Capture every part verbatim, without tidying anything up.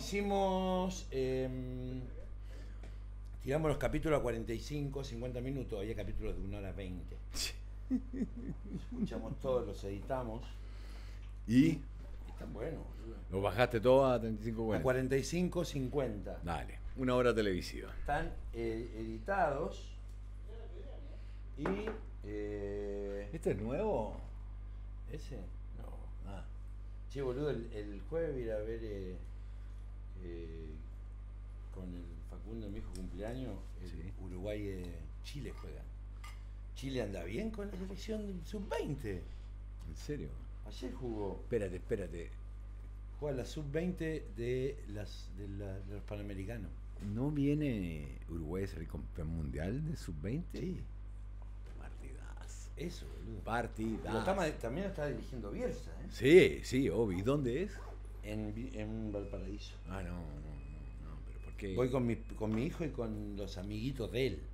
hicimos... Eh, tiramos los capítulos a cuarenta y cinco, cincuenta minutos. Había capítulos de una hora veinte. Escuchamos todos, los editamos. ¿Y? Están buenos. ¿Los bajaste todos a treinta y cinco, a cuarenta y cinco, cincuenta. Dale, una hora televisiva. Están eh, editados. Y... Eh, ¿Este es nuevo? ¿Ese? No. Ah. Che, boludo, el, el jueves voy a ir a ver eh, eh, con el Facundo, mi hijo cumpleaños, el Sí. Uruguay, eh, Chile juega. Chile anda bien con la selección sub veinte. ¿En serio? Ayer jugó. Espérate, espérate. Juega la sub veinte de, las, de, la, de los Panamericanos. ¿No viene Uruguay a ser campeón mundial de sub veinte? Sí. Partidas. Eso, boludo. Partidas. Lo está, también lo está dirigiendo Bielsa, ¿eh? Sí, sí, obvio. ¿Y dónde es? En, en Valparaíso. Ah, no, no, no, no, pero ¿por qué? Voy con mi, con mi hijo y con los amiguitos de él.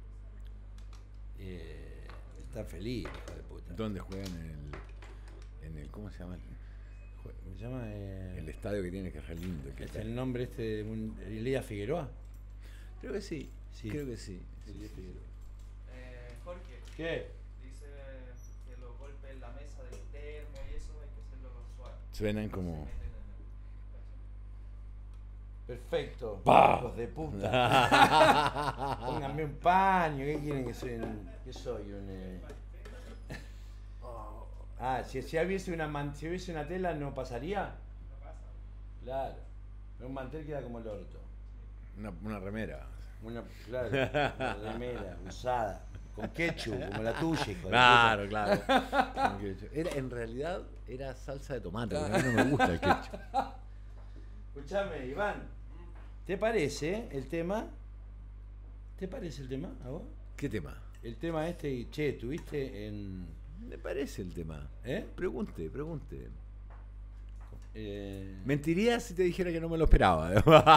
Eh, está feliz, hijo de puta. ¿Dónde juegan en el, en el ¿cómo se llama? Se llama... Eh, El estadio que tiene que ser lindo. Que es está- el nombre este de un... Elías Figueroa. Creo que sí, Sí. creo que sí. Elías Figueroa. Eh, Jorge, ¿Qué? dice que los golpes en la mesa del termo y eso hay que hacerlo suave. Suenan como... Se meten en el- Perfecto. ¡Pah! Hijos de puta. Pónganme un paño. ¿Qué quieren que soy? Un, ¿Qué soy? Un... Eh... Oh. Ah, si, si, hubiese una man, si hubiese una tela, ¿no pasaría? No pasa. Claro. Pero un mantel queda como el orto. Una, una remera. Una, claro, una remera usada, con ketchup, como la tuya, hijo de Claro, claro. Era, en realidad era salsa de tomate, porque a mí no me gusta el ketchup. puta. Escuchame, Iván, ¿te parece el tema? ¿Te parece el tema a vos? ¿Qué tema? El tema este, y che, ¿tuviste en...? Me parece el tema. ¿Eh? Pregunte, pregunte. Eh, Mentiría si te dijera que no me lo esperaba.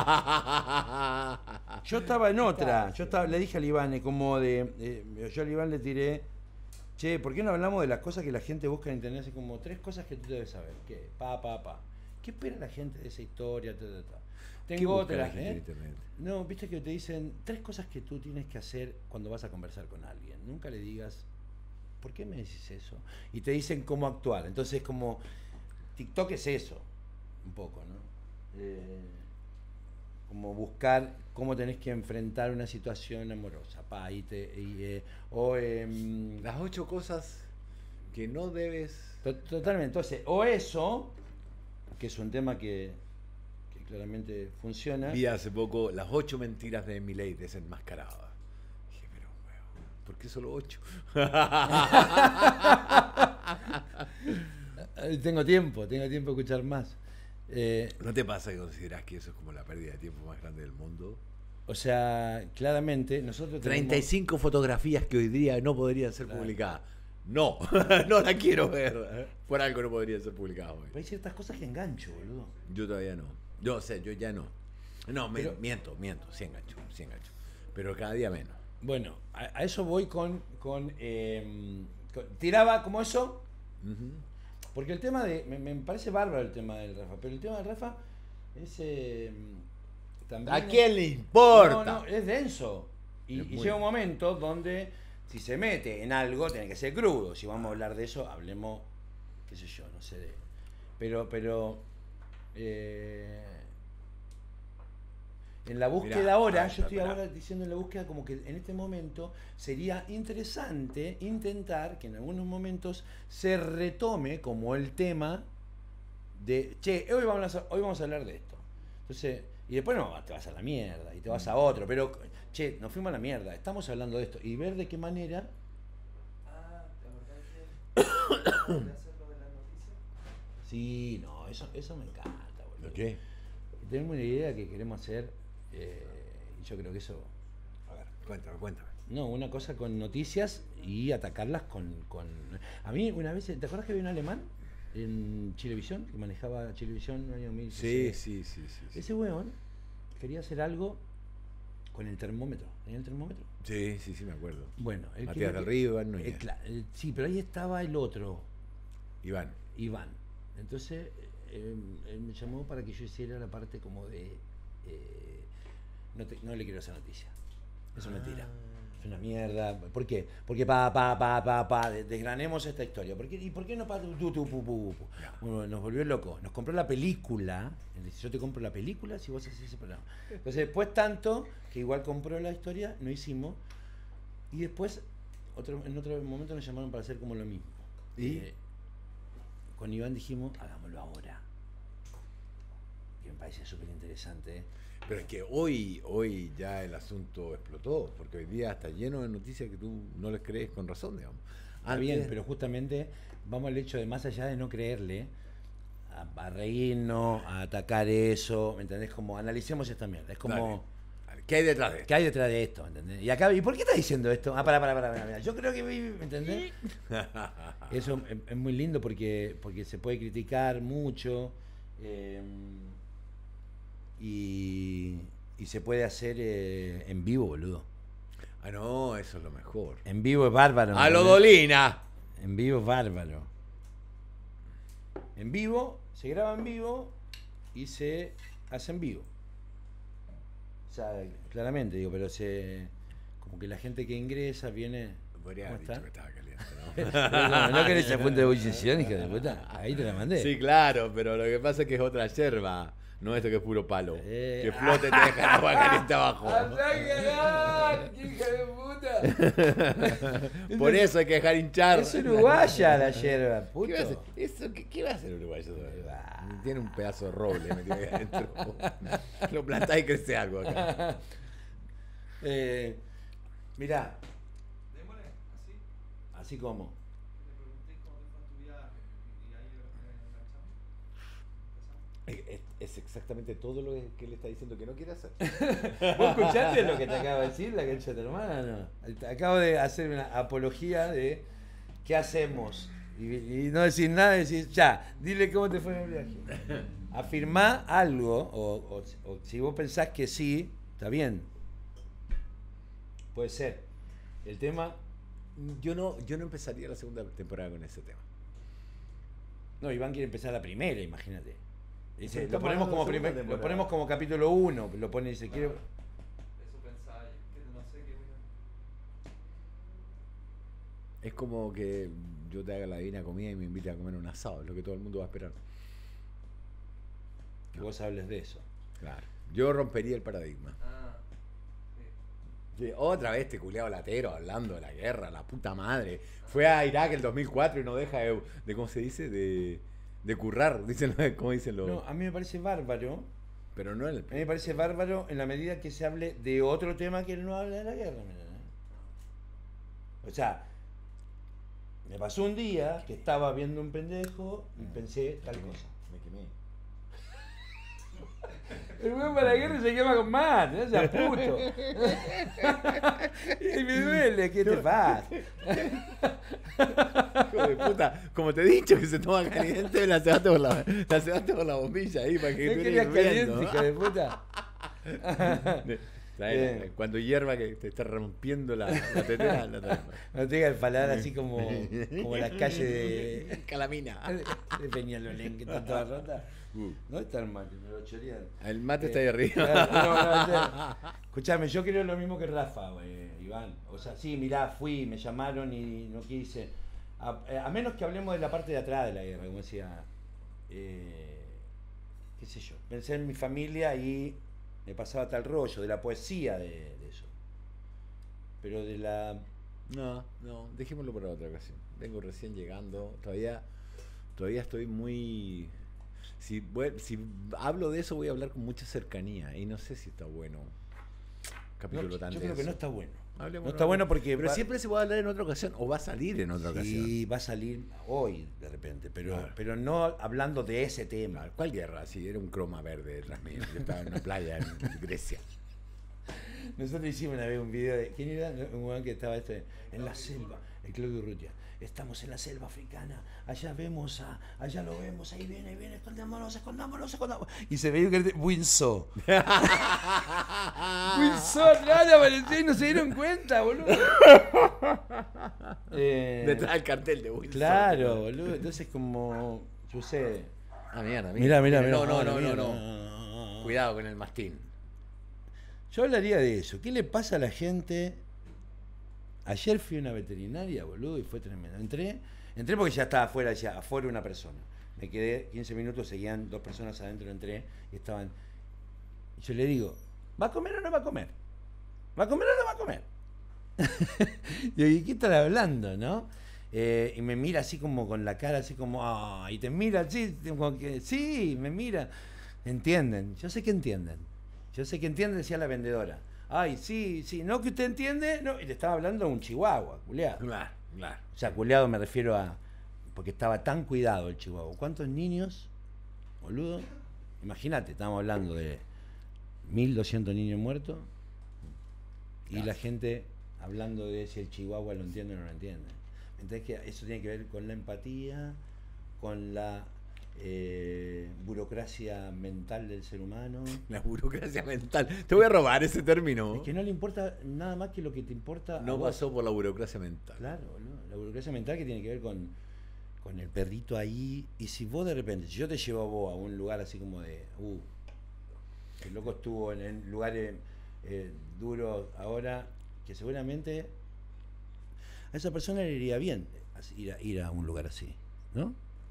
yo estaba en otra, yo estaba, le dije al Iván, eh, como de, eh, yo al Iván le tiré, che, ¿por qué no hablamos de las cosas que la gente busca en internet? Así como tres cosas que tú debes saber. ¿Qué? Pa, pa, pa. ¿Qué espera la gente de esa historia? Ta, ta, ta. ¿Qué Tengo busca la otras, gente en ¿eh? internet? No, viste que te dicen tres cosas que tú tienes que hacer cuando vas a conversar con alguien. Nunca le digas, ¿por qué me decís eso? Y te dicen cómo actuar. Entonces, como TikTok es eso, un poco, ¿no? Eh, como buscar cómo tenés que enfrentar una situación amorosa. Pa, y te, y, eh, o, eh, Las ocho cosas que no debes... to- totalmente. Entonces, o eso, que es un tema que, que claramente funciona. Vi hace poco las ocho mentiras de Milei desenmascaradas. Dije, pero weón, ¿por qué solo ocho? Eh, Tengo tiempo, tengo tiempo de escuchar más. Eh, ¿No te pasa que considerás que eso es como la pérdida de tiempo más grande del mundo? o sea, claramente nosotros tenemos... treinta y cinco fotografías que hoy día no podrían ser Claro. publicadas. No, no la quiero ver. Por algo no podrían ser publicadas hoy. Pero hay ciertas cosas que engancho, boludo. Yo todavía no. Yo, o sea, yo ya no. No, me- Pero- miento, miento. Sí engancho, sí engancho. Pero cada día menos. Bueno, a, a eso voy con... con, eh, con- tiraba como eso, Ujú. porque el tema de... Me, me parece bárbaro el tema del Rafa, pero el tema del Rafa es... eh, también ¿A es- quién le importa? No, no, es denso. Y, Es y muy llega un denso. momento donde si se mete en algo tiene que ser crudo. Si vamos a hablar de eso, hablemos, qué sé yo, no sé de... Pero, pero... eh, en la búsqueda Mirá, ahora, ah, yo estoy esperá. ahora diciendo en la búsqueda como que en este momento sería interesante intentar que en algunos momentos se retome como el tema de, che, hoy vamos a, hoy vamos a hablar de esto. Entonces, y después no, te vas a la mierda y te vas a otro, pero, che, nos fuimos a la mierda, estamos hablando de esto y ver de qué manera... Ah, ¿te acordás que de hacer lo de las noticias? Sí, no, eso, eso me encanta, boludo. ¿Qué? Tenemos una idea que queremos hacer eh, y yo creo que eso... A ver, cuéntame, cuéntame. No, una cosa con noticias y atacarlas con, con... A mí una vez, ¿te acuerdas que había un alemán en Chilevisión que manejaba Chilevisión en el año mil Sí, sí, sí, sí. sí. Ese weón quería hacer algo con el termómetro. ¿Tenía el termómetro? Sí, sí, sí, me acuerdo. Bueno, él Matías quería del que- Río, Iván eh, Núñez. cla- eh, sí, pero ahí estaba el otro, Iván. Iván. Entonces, eh, él me llamó para que yo hiciera la parte como de eh, no, te- no le quiero hacer noticia. Eso es mentira. Es una mierda. ¿Por qué? Porque pa, pa, pa, pa, pa, de- desgranemos esta historia. ¿Por qué, ¿Y por qué no pa, tu, tu, tu, pu, pu, pu? Bueno, nos volvió loco. Nos compró la película. Yo te compro la película si vos haces ese programa. Entonces, después tanto, que igual compró la historia, no hicimos. Y después, otro, en otro momento nos llamaron para hacer como lo mismo. ¿Y? Eh, con Iván dijimos, hagámoslo ahora. Que me parece súper interesante. ¿eh? Pero es que hoy, hoy ya el asunto explotó, porque hoy día está lleno de noticias que tú no les crees con razón, digamos. Ah, bien, pero justamente vamos al hecho de más allá de no creerle, a, a reírnos, a atacar eso, ¿me entendés? Como analicemos esta mierda. Es como, Dale, dale. ¿Qué hay detrás de esto? ¿qué hay detrás de esto? ¿Me entendés? Y acá, ¿y por qué está diciendo esto? Ah, pará, pará, pará, pará, pará. Yo creo que, ¿me entendés? Eso es, es muy lindo porque, porque se puede criticar mucho eh, y, y se puede hacer eh, en vivo, boludo. Ah, no, eso es lo mejor. En vivo es bárbaro. ¿me ¡A lo entendés? Dolina! En vivo es bárbaro. En vivo, se graba en vivo y se hace en vivo. O sea, claramente, digo, pero se. Como que la gente que ingresa viene. Podría ¿Cómo haber dicho está? que estaba caliente, Pero ¿no? no, ¿no querés esa fuente de ebullición, hija de puta? Ahí te la mandé. Sí, claro, pero lo que pasa es que es otra yerba. No esto que es puro palo. Eh. Que flote y te deja el agua caliente abajo. hija de puta! Por eso hay que dejar hinchar. Es uruguaya la yerba, puto. ¿Qué va a hacer? Eso, ¿qué, qué va a hacer uruguayo? Tiene un pedazo de roble metido ahí adentro. Lo plantás y crece algo acá. Eh, mirá, Démosle así. así como. Le pregunté cómo te fue en tu viaje y ahí eh, enganchamos. Empezamos. Es, es- es exactamente todo lo que él está diciendo que no quiere hacer. ¿Vos escuchaste lo que te acabo de decir, la cancha de tu hermana? No. Te acabo de hacer una apología de qué hacemos. Y, y no decir nada, decir, ya, dile cómo te fue en el viaje. Afirmá algo, o, o- o si vos pensás que sí, está bien. Puede ser. El tema. Yo no, yo no empezaría la segunda temporada con ese tema. No, Iván quiere empezar la primera, imagínate. Dice, Pero lo estamos ponemos hablando como de segunda primer- lo temporada. ponemos como capítulo uno, lo pone y dice, quiero. Eso pensaba yo, que no sé qué voy a... Es como que yo te haga la divina comida y me invite a comer un asado, es lo que todo el mundo va a esperar. Que vos hables de eso. Claro. Yo rompería el paradigma. Ah, sí. Sí, otra vez este culiado latero hablando de la guerra, la puta madre. Fue a Irak el dos mil cuatro y no deja de, de ¿cómo se dice? De, de currar, dicen, ¿cómo dicen los? No, a mí me parece bárbaro. Pero no en el... A mí me parece bárbaro en la medida que se hable de otro tema que él no habla de la guerra. ¿Me entendés? O sea, me pasó un día que estaba viendo un pendejo y pensé tal cosa. Me quemé. El weón para la guerra se quema con mate, no seas puto. Y me duele, ¿qué te pasa? Hijo de puta, como te he dicho que se toma caliente, la cebaste por la, la cebaste por la bombilla ahí para que ¿No tú querías hirviendo, caliente, ¿no? hijo de puta? ¿Sabes? Bien. Cuando hierva que te está rompiendo la, la tetera, la traes. No tenga el paladar así como, como las calles de, Calamina. de Peñalolén, que está toda rota. Uh. No está el mate, me lo chorean. El mate está Eh, ahí arriba. claro, no, no, no. Escuchame, yo creo lo mismo que Rafa, eh, Iván. O sea, sí, mirá, fui, me llamaron y no quise. A, eh, a menos que hablemos de la parte de atrás de la guerra, como decía. Eh, qué sé yo. Pensé en mi familia y me pasaba tal rollo, de la poesía de, de eso. Pero de la. No, no, dejémoslo para otra ocasión. Vengo recién llegando, todavía, todavía estoy muy... Si, voy- si hablo de eso voy a hablar con mucha cercanía y no sé si está bueno. Capítulo No, tan yo creo que denso. no está bueno. Hablemos No en está otra- bueno porque. Pero va- siempre se puede hablar en otra ocasión o va a salir en otra ocasión. Sí, va a salir hoy de repente, pero, Claro. pero no hablando de ese tema. Claro, ¿cuál guerra? Sí, era un croma verde detrás mío. Yo estaba en una playa en Grecia. Nosotros hicimos una vez un video de. ¿Quién era? Un weón que estaba este, en la selva, el Claudio Urrutia. Estamos en la selva africana, allá vemos a, allá lo vemos, ahí viene, ahí viene, escondámonos, escondámonos, escondámonos. Y se veía que Winsor. Winsor, nada, apareció y no se dieron cuenta, boludo. Eh, Detrás del cartel de Wilson. Claro, boludo. Entonces como sucede. Ah, mierda, Mirá, mirá, mirá. No, no, no, no, mira, no. Cuidado con el mastín. Yo hablaría de eso. ¿Qué le pasa a la gente? Ayer fui a una veterinaria, boludo, y fue tremendo. Entré, entré porque ya estaba afuera, ya afuera una persona. Me quedé quince minutos, seguían dos personas adentro, entré y estaban. Y yo le digo, ¿va a comer o no va a comer? ¿Va a comer o no va a comer? Y digo, ¿y qué están hablando, no? Eh, y me mira así como con la cara, así como, ah, y te mira así, como que, sí, me mira. ¿Entienden? Yo sé que entienden. Yo sé que entienden, decía la vendedora. Ay, sí, sí, no que usted entiende, no, y le estaba hablando a un chihuahua, culiado. Claro, claro. O sea, culiado me refiero a, porque estaba tan cuidado el chihuahua. ¿Cuántos niños, boludo? Imagínate, estamos hablando de mil doscientos niños muertos y Claro. la gente hablando de si el chihuahua lo entiende o no lo entiende. Entonces, que eso tiene que ver con la empatía, con la eh, burocracia mental del ser humano. La burocracia mental. Te voy a robar ese término. Es que no le importa nada más que lo que te importa. No a vos. pasó por la burocracia mental. Claro, ¿no? La burocracia mental que tiene que ver con, con el perrito ahí. Y si vos de repente, si yo te llevo a vos a un lugar así como de, uh, el loco estuvo en, en lugares eh, duros ahora, que seguramente a esa persona le iría bien ir a, ir a un lugar así, ¿no?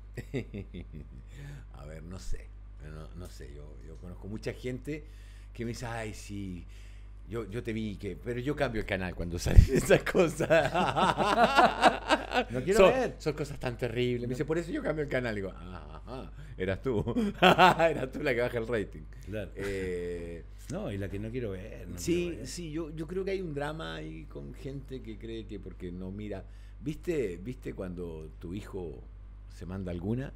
A ver, no sé. No, no sé, yo, yo conozco mucha gente que me dice, ay, sí, yo, yo te vi que. Pero yo cambio el canal cuando salen esas cosas. No quiero son, ver. son cosas tan terribles. Me No. dice, por eso yo cambio el canal. Y digo, ah, ah, eras tú. Eras tú la que baja el rating. Claro. Eh, No, y la que no quiero ver. No sí, quiero ver. sí, yo, yo creo que hay un drama ahí con gente que cree que porque no mira. ¿Viste, ¿Viste cuando tu hijo se manda alguna?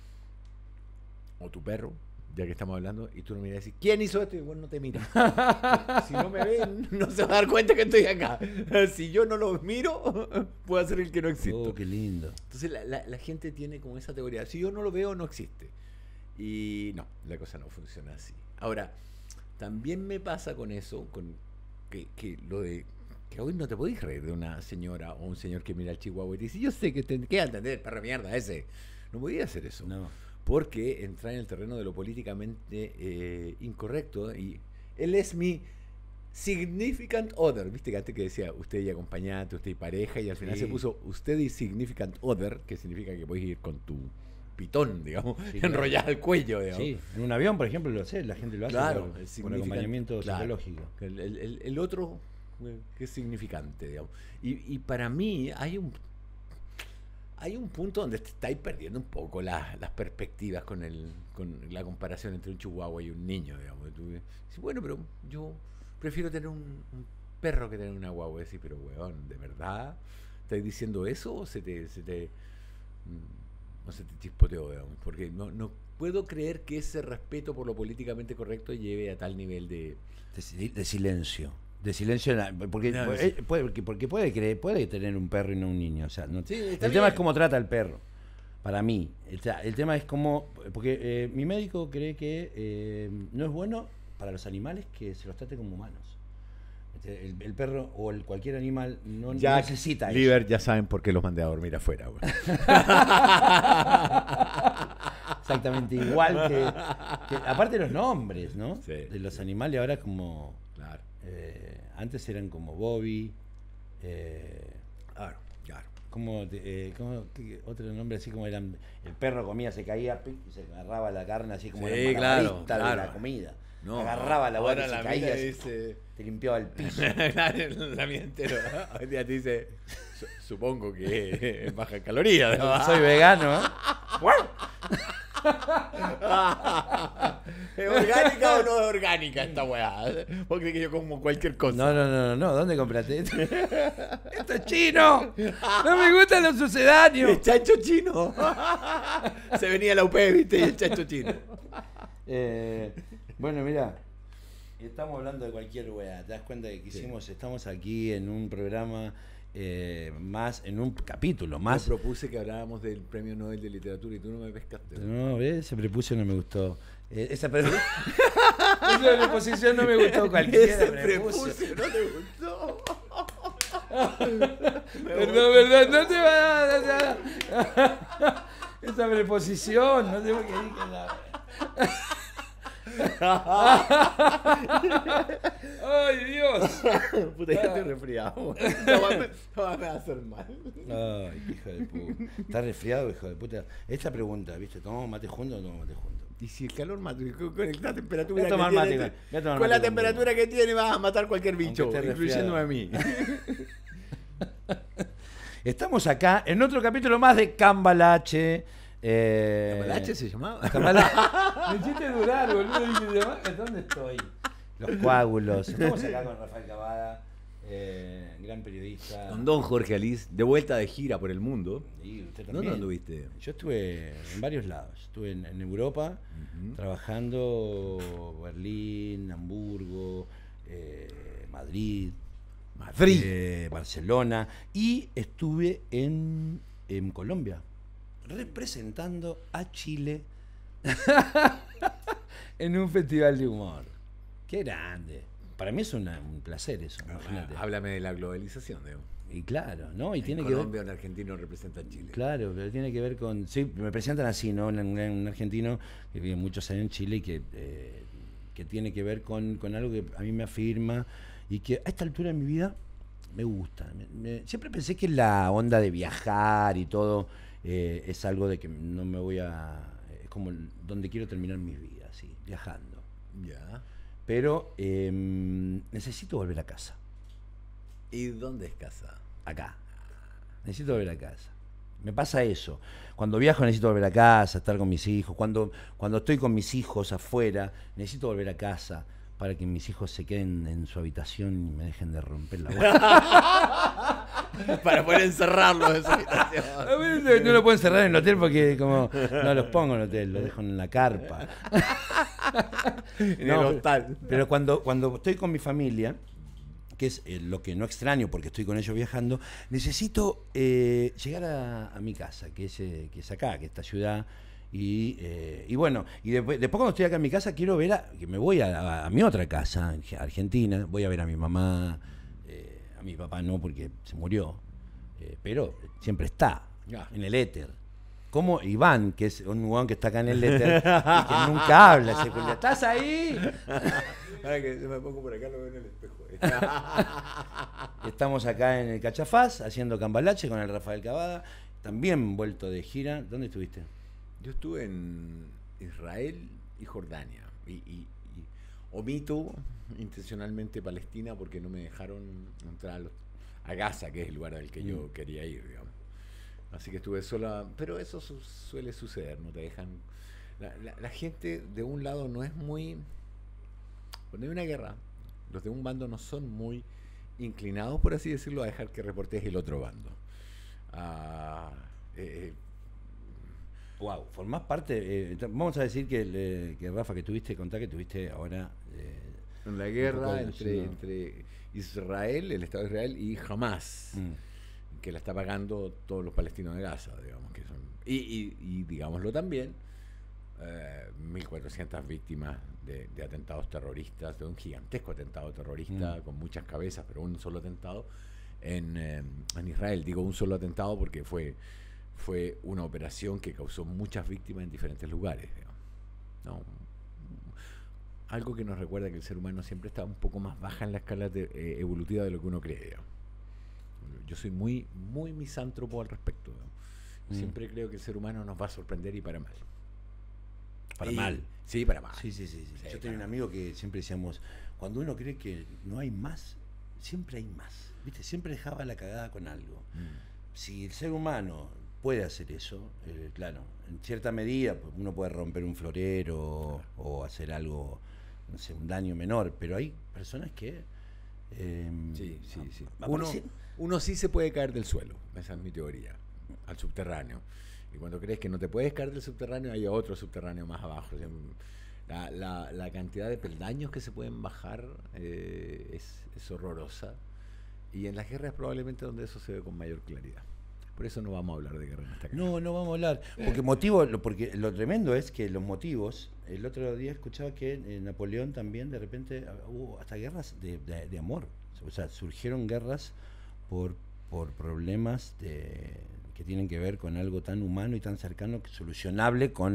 O tu perro, ya que estamos hablando, y tú no miras y dices, ¿quién hizo esto? Y bueno, no te mira. Si no me ven, no se va a dar cuenta que estoy acá. Si yo no lo miro, puedo ser el que no existo. Oh, qué lindo. Entonces la, la, la gente tiene como esa teoría, si yo no lo veo, no existe. Y no, la cosa no funciona así. Ahora, también me pasa con eso, con que, que lo de que hoy no te podés reír de una señora o un señor que mira al chihuahua y te dice, yo sé que te queda entender, perro de mierda ese. No podía hacer eso. No. Porque entra en el terreno de lo políticamente eh, incorrecto. Y él es mi significant other. Viste que antes que decía usted y acompañante, usted y pareja, y al final Sí. se puso usted y significant other, que significa que podés ir con tu pitón, digamos, Sí, claro. enrollado al cuello, digamos. Sí, en un avión, por ejemplo, lo sé, la gente lo hace Claro, por, el por significant- acompañamiento claro. psicológico. El, el- el- el otro, eh, que es significante, digamos. Y, y para mí hay un hay un punto donde te estáis perdiendo un poco la- las perspectivas con el con la comparación entre un chihuahua y un niño, digamos. Tú dices, bueno, pero yo prefiero tener un, un perro que tener una guagua. Decís, pero weón, ¿de verdad estáis diciendo eso o se te, se te mm, no se te chispoteó, digamos? Porque no, no puedo creer que ese respeto por lo políticamente correcto lleve a tal nivel de... De, si- de silencio. De silencio, en la- porque, No, puede, sí. puede- porque, porque puede creer, puede tener un perro y no un niño. O sea, no- Sí, el está tema bien. es cómo trata el perro. Para mí. O sea, el tema es cómo. Porque eh, mi médico cree que eh, no es bueno para los animales que se los trate como humanos. Este, El, el perro o el, cualquier animal no Ya necesita eso. Liber, ya saben por qué los mandé a dormir afuera. güey. Exactamente igual que, que- aparte los nombres, ¿no? Sí, de los sí. animales ahora como Claro, eh, antes eran como Bobby, eh, claro, claro. como, eh, como qué- otro nombre así como eran el perro comía, se caía pic, y se agarraba la carne así como Sí, era un claro, malabarista de claro. la comida. No, agarraba la boca ahora y se la caía, mina así, dice... te limpiaba el piso. Claro, la mía entero. Hoy día te dice, "Su- supongo que es baja en calorías. ¿no? Soy vegano, ¿eh? ¿Es orgánica o no es orgánica esta weá? Vos crees que yo como cualquier cosa. No, no, no, no, ¿dónde compraste esto? ¡Esto es chino! ¡No me gustan los sucedáneos! El chancho chino. Se venía la U P, viste, y el chancho chino. Eh, bueno, mira, estamos hablando de cualquier weá. Te das cuenta de que hicimos, estamos aquí en un programa eh, más, en un capítulo más. Yo propuse que hablábamos del Premio Nobel de Literatura y tú no me pescaste. No, ¿ves? Ese prepucio no me gustó. Eh, esa, pre- esa preposición no me gustó cualquiera. Ese prepucio. prepucio no te gustó. Perdón, perdón, no te va a dar. Esa preposición, no sé por qué dije la. ¡Ay, Dios! Puta, ya estoy resfriado. No, me, no me va a hacer mal. Ay, hijo de puta. ¿Estás resfriado, hijo de puta? Esta pregunta, ¿viste? ¿Tomamos mate juntos o no tomamos mate juntos? Y si el calor mate, con con la temperatura Voy a que tomar tiene, mate, voy a tomar con mate la temperatura que tiene vas a matar cualquier bicho, Aunque esté incluyendo resfriado. a mí. Estamos acá en otro capítulo más de Cambalache. Eh, ¿Cambalache se llamaba? Cambalache. Me hiciste durar, boludo. ¿Dónde estoy? Los coágulos. Estamos acá con Rafael Cavada, eh, gran periodista. Con don Jorge Alice, de vuelta de gira por el mundo. Y usted ¿Dónde también. anduviste? Yo estuve en varios lados. Estuve en, en Europa, Ujú. trabajando Berlín, Hamburgo, eh, Madrid, Madrid. eh, Barcelona, y estuve en, en Colombia representando a Chile en un festival de humor. Qué grande. Para mí es una- un placer eso, imagínate. Ah, háblame de la globalización, Diego. Y claro, ¿no? Y En tiene Colombia que ver. un argentino representa a Chile. Claro, pero tiene que ver con. Sí, me presentan así, ¿no? Un, un- un argentino que vive muchos años en Chile y que, eh, que tiene que ver con, con algo que a mí me afirma y que a esta altura de mi vida me gusta. Me- me- siempre pensé que la onda de viajar y todo eh, es algo de que no me voy a. Es como el- donde quiero terminar mi vida, sí, viajando. Ya. Pero eh, necesito volver a casa. ¿Y dónde es casa? Acá. Necesito volver a casa. Me pasa eso. Cuando viajo necesito volver a casa, estar con mis hijos. Cuando, cuando estoy con mis hijos afuera, necesito volver a casa para que mis hijos se queden en su habitación y me dejen de romper la boca. Para poder encerrarlos en su habitación. No lo puedo encerrar en el hotel porque como no los pongo en el hotel, los dejo en la carpa. En No, el hostal. Pero cuando, cuando estoy con mi familia, que es eh, lo que no extraño porque estoy con ellos viajando, necesito eh, llegar a, a mi casa, que es, eh, que es acá, que es esta ciudad. Y, eh, y bueno, y después, después cuando estoy acá en mi casa, quiero ver a, que me voy a, a, a mi otra casa, en Argentina, voy a ver a mi mamá, eh, a mi papá no porque se murió, eh, pero siempre está Ya. en el éter. Como Iván, que es un huevón que está acá en el éter y que nunca habla, ese culiao. ¿Estás ahí? Ahora que yo me pongo por acá, lo veo en el espejo. Estamos acá en el Cachafaz haciendo Cambalache con el Rafael Cavada, también vuelto de gira. ¿Dónde estuviste? Yo estuve en Israel y Jordania. Y, y- y omito intencionalmente Palestina porque no me dejaron entrar a, los- a Gaza, que es el lugar al que yo Mm. quería ir, digamos. Así que estuve sola. Pero eso su- suele suceder, no te dejan. La, la- la gente de un lado no es muy. Cuando hay una guerra, los de un bando no son muy inclinados, por así decirlo, a dejar que reportes el otro bando. Ah, eh, Wow, formás parte. eh, vamos a decir que, le- que Rafa, que tuviste, contá que tuviste ahora. eh, en la Un poco guerra de- entre, sí, ¿no? entre Israel, el Estado de Israel y Hamas, mm, que la está pagando todos los palestinos de Gaza, digamos que son. Y, y, y digámoslo también, eh, mil cuatrocientas víctimas de, de atentados terroristas, de un gigantesco atentado terrorista Mm. con muchas cabezas, pero un solo atentado en, eh, en Israel. Digo un solo atentado porque fue, fue una operación que causó muchas víctimas en diferentes lugares, digamos. ¿No? Algo que nos recuerda que el ser humano siempre está un poco más baja en la escala de- eh, evolutiva de lo que uno cree, digamos. Yo soy muy, muy misántropo al respecto, digamos. Mm. Siempre creo que el ser humano nos va a sorprender y para mal. para Y- mal. Sí, para mal. Sí, sí, sí, sí. Sí, Yo tenía para un mal. amigo que siempre decíamos, cuando uno cree que no hay más, siempre hay más. ¿Viste? Siempre dejaba la cagada con algo. Mm. Si el ser humano puede hacer eso, eh, claro, en cierta medida pues, uno puede romper un florero o, o hacer algo, no sé, un daño menor, pero hay personas que... eh, Sí, sí, sí. a- Uno, aparecen- uno sí se puede caer del suelo, esa es mi teoría, al subterráneo. Y cuando crees que no te puedes caer del subterráneo, hay otro subterráneo más abajo. O sea, la, la- la cantidad de peldaños que se pueden bajar eh, es, es horrorosa. Y en las guerras probablemente donde eso se ve con mayor claridad. Por eso no vamos a hablar de guerra en esta casa. No, no vamos a hablar. Porque motivo, lo- porque lo tremendo es que los motivos, el otro día escuchaba que en Napoleón también de repente hubo hasta guerras de, de- de amor. O sea, surgieron guerras por, por problemas de, que tienen que ver con algo tan humano y tan cercano, que solucionable con,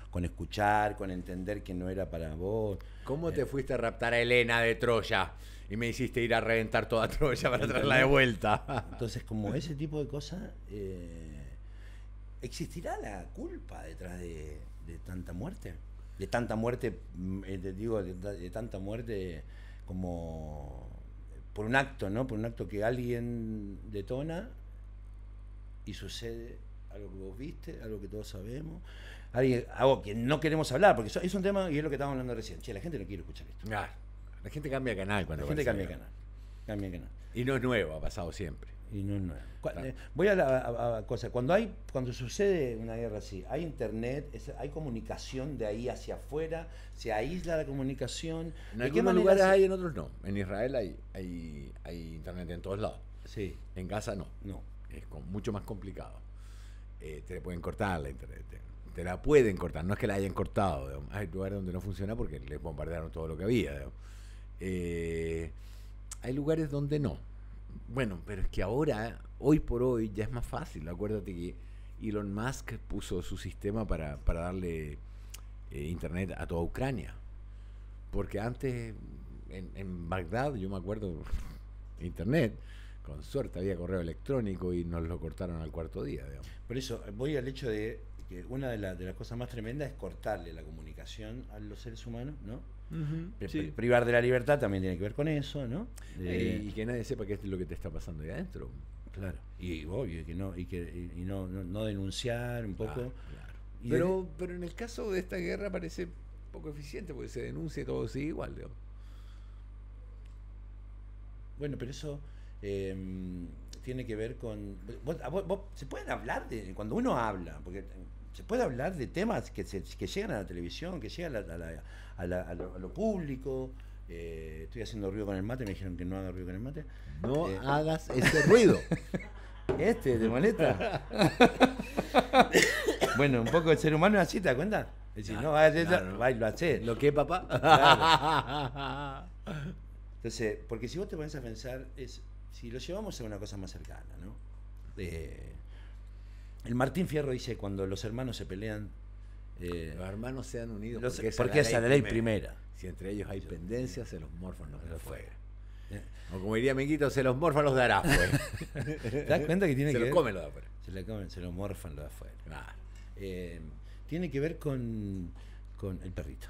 con escuchar, con entender que no era para vos. ¿Cómo Eh, te fuiste a raptar a Helena de Troya y me hiciste ir a reventar toda Troya para traerla de ¿Entendés? vuelta? Entonces, como ese tipo de cosas, eh, ¿existirá la culpa detrás de, de tanta muerte? De tanta muerte, mm, eh, te digo, de, de tanta muerte como por un acto, ¿no? Por un acto que alguien detona y sucede algo que vos viste, algo que todos sabemos, alguien, algo que no queremos hablar, porque eso es un tema, y es lo que estábamos hablando recién. Che, la gente no quiere escuchar esto. Claro, la gente cambia de canal cuando La gente aparece cambia de algo. canal. Cambia de canal. Y no es nuevo, ha pasado siempre. Y no es nuevo. Cu- Claro. eh, Voy a la a- a cosa. Cuando hay, cuando sucede una guerra así, hay internet, es- hay comunicación de ahí hacia afuera, se aísla la comunicación. En ¿De qué algunos manera lugares se- hay, en otros no. En Israel hay, hay, hay internet en todos lados. Sí, En Gaza no. no. Es con- mucho más complicado. Eh, te pueden cortar la internet. Te, te la pueden cortar. No es que la hayan cortado. Digamos. Hay lugares donde no funciona porque les bombardearon todo lo que había. Digamos. Eh, hay lugares donde no. Bueno, pero es que ahora, hoy por hoy, ya es más fácil. Acuérdate que Elon Musk puso su sistema para, para darle eh, internet a toda Ucrania. Porque antes, en, en Bagdad, yo me acuerdo, internet, con suerte había correo electrónico y nos lo cortaron al cuarto día, digamos. Por eso voy al hecho de que una de, la- de las cosas más tremendas es cortarle la comunicación a los seres humanos, ¿no? Pri- Sí. Privar de la libertad también tiene que ver con eso, ¿no? Eh, Eh, y que nadie sepa qué es lo que te está pasando ahí adentro. claro. Y obvio que no, y que y, y no, no, no denunciar un poco. Claro, claro. Y Pero, pero en el caso de esta guerra parece poco eficiente porque se denuncia y todo sigue igual, digamos. Bueno, pero eso eh, tiene que ver con... vos- a vos- vos- se pueden hablar de... Cuando uno habla, porque se puede hablar de temas que, se- que llegan a la televisión, que llegan a, la- a la- a la- a lo, a lo público. Eh, estoy haciendo ruido con el mate, me dijeron que no haga ruido con el mate. No Eh, hagas ese ruido. ¿Este te molesta? Bueno, un poco el ser humano es así, ¿te das cuenta? Es decir, no, hagas eso, claro. va y lo haces. ¿Lo qué, papá? Entonces, porque si vos te pones a pensar, es si lo llevamos a una cosa más cercana, ¿no? Eh, el Martín Fierro dice, cuando los hermanos se pelean, eh, Los hermanos sean unidos los- porque, porque esa es la ley primera. Si entre ellos hay pendencias, se los morfan los de afuera. Eh, O como diría Mequito, se los morfan los de hará, pues. ¿Te das cuenta que tiene se que los ver? comen los de afuera. Se lo comen, se lo morfan los de afuera. Claro. Eh, tiene que ver con, con el perrito.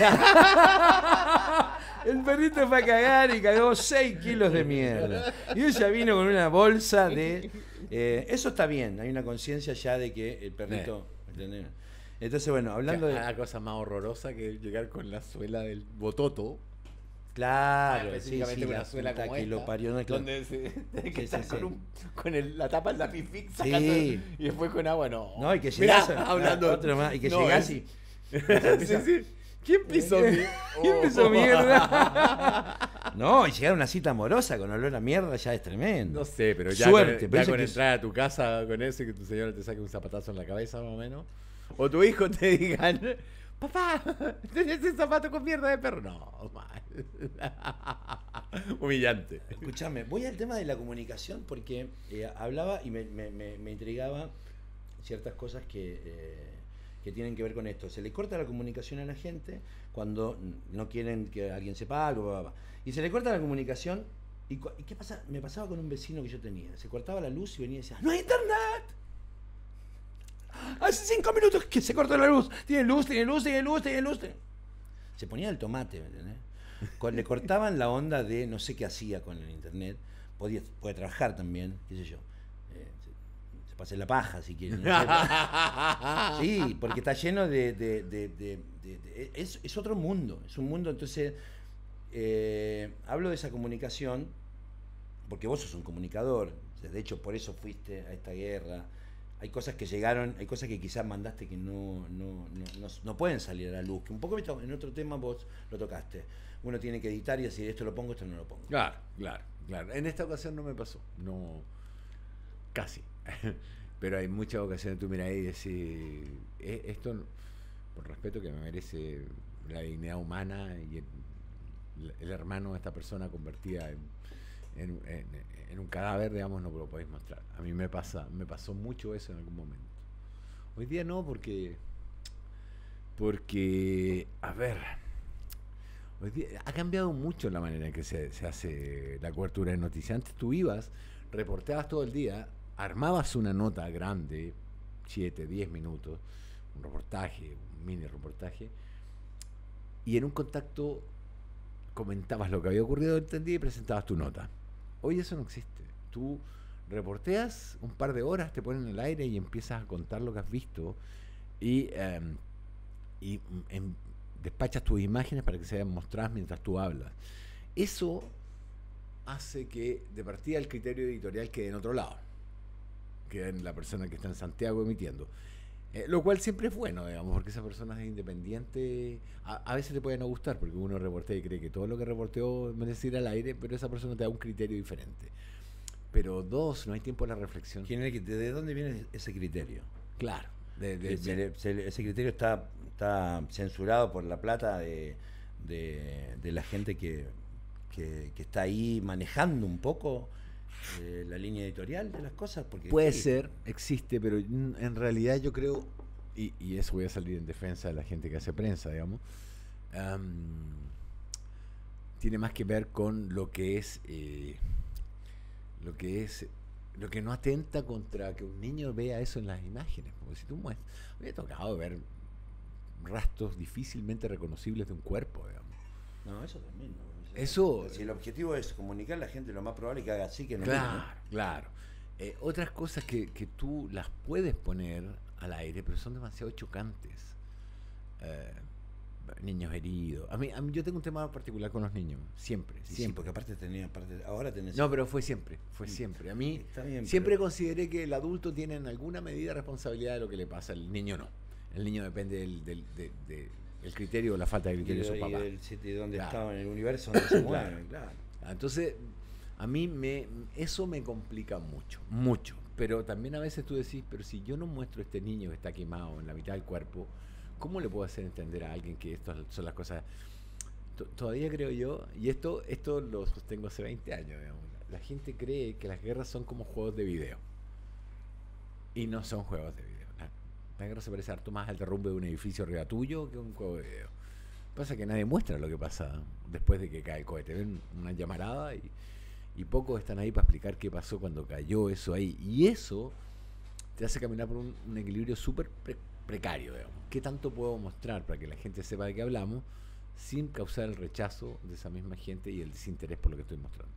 El perrito fue a cagar y cagó seis kilos de mierda. Y ella vino con una bolsa de... eh, eso está bien, hay una conciencia ya de que el perrito... ¿entendés? Entonces, bueno, hablando Que de... La cosa más horrorosa que llegar con la suela del bototo. Claro, sí, específicamente sí, con la una suela puta como que esta, lo parió, ¿no? Claro. donde se, tiene que Sí, estar sí, con, sí. un- con el- la tapa del lápiz Sí. sacando y después con agua, no. No, y que Mirá, llegás... a- hablando. otro más, y que no, llegás es- y... sí, sí. ¿Quién pisó mi? ¿Quién pisó Oh. mierda? No, y llegar a una cita amorosa con olor a mierda ya es tremendo. No sé, pero ya Suerte, con, pero ya eso con que es- entrar a tu casa con eso y que tu señora te saque un zapatazo en la cabeza más o menos. O tu hijo te digan, papá, ¿tenés ese zapato con mierda de perro? No, mal. Humillante. Escúchame, voy al tema de la comunicación porque eh, hablaba y me, me- me- me intrigaba ciertas cosas que, eh, que tienen que ver con esto. Se le corta la comunicación a la gente cuando no quieren que alguien sepa algo, bla, bla, bla. Y se le corta la comunicación. ¿Y, cu- y qué pasa? Me pasaba con un vecino que yo tenía. Se cortaba la luz y venía y decía, ¡no hay internet! Hace cinco minutos que se cortó la luz. Tiene luz, tiene luz, tiene luz, tiene luz. tiene-". Se ponía el tomate, ¿me entendés? Con- le cortaban la onda de no sé qué hacía con el internet. Podía, puede trabajar también, qué sé yo. Eh, se, se pase la paja si quiere. no sé. Sí, porque está lleno de... de- de- de- de- de- es, es otro mundo, es un mundo, entonces... eh, hablo de esa comunicación porque vos sos un comunicador. De hecho, por eso fuiste a esta guerra. Hay cosas que llegaron, hay cosas que quizás mandaste que no, no, no, no, no pueden salir a la luz. Que un poco en otro tema vos lo tocaste. Uno tiene que editar y decir esto lo pongo, esto no lo pongo. Claro, claro, claro. En esta ocasión no me pasó. No. Casi. Pero hay muchas ocasiones tú miras ahí y decís, "Eh, esto, no- por respeto que me merece la dignidad humana y el, el hermano de esta persona convertida en, en, en- en un cadáver, digamos, no lo podéis mostrar. A mí me pasa, me pasó mucho eso en algún momento. Hoy día no, porque Porque, a ver, hoy día ha cambiado mucho la manera en que se, se hace la cobertura de noticias. Antes tú ibas, reporteabas todo el día, armabas una nota grande, siete, diez minutos, un reportaje, un mini reportaje, y en un contacto comentabas lo que había ocurrido, entendí, y presentabas tu nota. Hoy eso no existe. Tú reporteas un par de horas, te ponen al aire y empiezas a contar lo que has visto y, eh, y en, despachas tus imágenes para que se vean mostradas mientras tú hablas. Eso hace que de partida el criterio editorial quede en otro lado, quede en la persona que está en Santiago emitiendo. Eh, lo cual siempre es bueno, digamos, porque esa persona es independiente. A, a veces te puede no gustar, porque uno reportea y cree que todo lo que reporteó merece ir al aire, pero esa persona te da un criterio diferente. Pero dos, no hay tiempo de la reflexión. ¿Quién es el que- ¿De dónde viene ese criterio? Claro. De, de, Ese, de- ese- ese criterio está, está censurado por la plata de, de, de la gente que, que, que está ahí manejando un poco eh, la línea editorial de las cosas. Porque puede sí, ser, existe, pero en en realidad yo creo, y, y eso voy a salir en defensa de la gente que hace prensa, digamos, am, tiene más que ver con lo que es, eh, lo que es, lo que no atenta contra que un niño vea eso en las imágenes. Porque si tú muestras, me ha tocado ver rastros difícilmente reconocibles de un cuerpo, digamos. No, eso también. ¿no? Eso- Si el objetivo es comunicar a la gente, lo más probable es que haga así que no. Claro, mire, claro. Eh, otras cosas que, que tú las puedes poner al aire, pero son demasiado chocantes. Eh, niños heridos. A mí, a mí yo tengo un tema particular con los niños, siempre, ¿no? Y sí, siempre. porque aparte tenía, aparte, ahora tenés. No, pero fue siempre, fue Mm. siempre. A mí Está bien, siempre pero- consideré que el adulto tiene en alguna medida responsabilidad de lo que le pasa, el niño no. El niño depende del, del, de- de- el criterio o la falta de Y, criterio de su y papá. del sitio donde Claro. estaba en el universo donde se Claro. mueve, claro. Ah, Entonces, a mí me, eso me complica mucho, mucho. Pero también a veces tú decís, pero si yo no muestro a este niño que está quemado en la mitad del cuerpo, ¿cómo le puedo hacer entender a alguien que estas son las cosas? T- Todavía creo yo, y esto, esto lo sostengo hace veinte años, digamos, la gente cree que las guerras son como juegos de video. Y no son juegos de video. La, la guerra se parece harto más al derrumbe de un edificio arriba tuyo que un juego de video. Pasa que nadie muestra lo que pasa después de que cae el cohete. Ven una llamarada y, y pocos están ahí para explicar qué pasó cuando cayó eso ahí. Y eso te hace caminar por un, un equilibrio súper pre- precario, digamos. ¿Qué tanto puedo mostrar para que la gente sepa de qué hablamos sin causar el rechazo de esa misma gente y el desinterés por lo que estoy mostrando?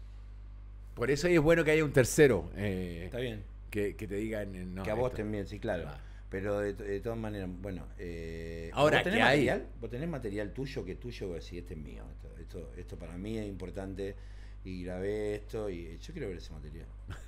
Por eso ahí es bueno que haya un tercero eh, Está bien. que, que te diga... en- no, que a vos esto- también, sí, claro. Claro. Pero de, de todas maneras, bueno. Eh, Ahora, ¿vos tenés ¿qué hay? material? ¿Vos tenés material tuyo que tuyo? Vos decís, este es mío. Esto, esto, esto para mí es importante. Y grabé esto y yo quiero ver ese material.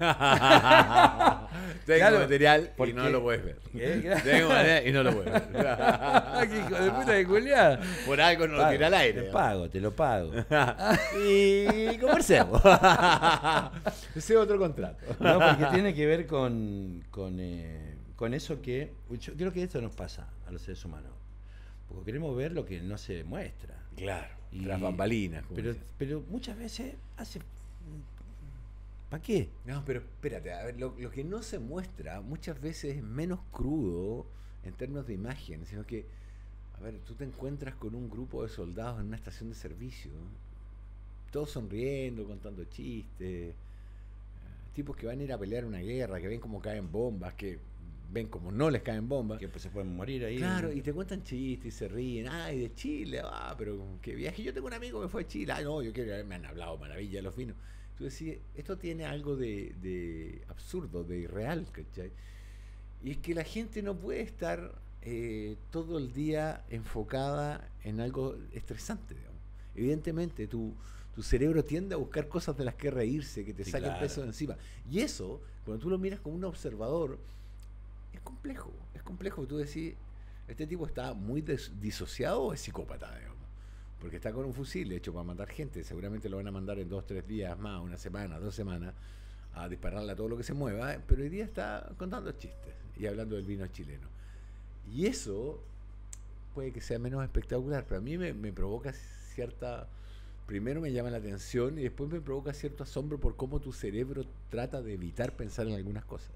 Tengo Claro, material y porque- no lo puedes ver. ¿Eh? Tengo material y no lo puedes ver. ¡Qué hijo de puta de culiá! Por algo no lo Pago, tira al aire. Te pago, te lo pago. Y conversemos. Ese es otro contrato. No, porque tiene que ver con, con, eh, con eso que. Yo creo que esto nos pasa a los seres humanos. Porque queremos ver lo que no se muestra. Claro. Y- Tras bambalinas. como Pero, dicen. pero muchas veces hace. ¿Para qué? No, pero espérate, a ver, lo, lo que no se muestra muchas veces es menos crudo en términos de imagen, sino que, a ver, tú te encuentras con un grupo de soldados en una estación de servicio, todos sonriendo, contando chistes, eh, tipos que van a ir a pelear una guerra, que ven cómo caen bombas, que ven como no les caen bombas. Que pues se pueden morir ahí. Claro, y te cuentan chistes y se ríen. Ay, de Chile, ah, pero qué viaje. Yo tengo un amigo que fue a Chile. Ah, no, yo quiero, me han hablado maravilla de los finos. Tú decís, esto tiene algo de, de absurdo, de irreal, ¿cachai? Y es que la gente no puede estar eh, todo el día enfocada en algo estresante, digamos. Evidentemente, tu, tu cerebro tiende a buscar cosas de las que reírse, que te Sí, saquen claro. peso de encima. Y eso, cuando tú lo miras como un observador, es complejo. Es complejo. Tú decís, este tipo está muy des- disociado o es psicópata, digamos. Porque está con un fusil hecho para matar gente. Seguramente lo van a mandar en dos, tres días más, una semana, dos semanas, a dispararle a todo lo que se mueva. ¿eh? Pero hoy día está contando chistes y hablando del vino chileno. Y eso puede que sea menos espectacular, pero a mí me, me provoca cierta... Primero me llama la atención y después me provoca cierto asombro por cómo tu cerebro trata de evitar pensar en algunas cosas.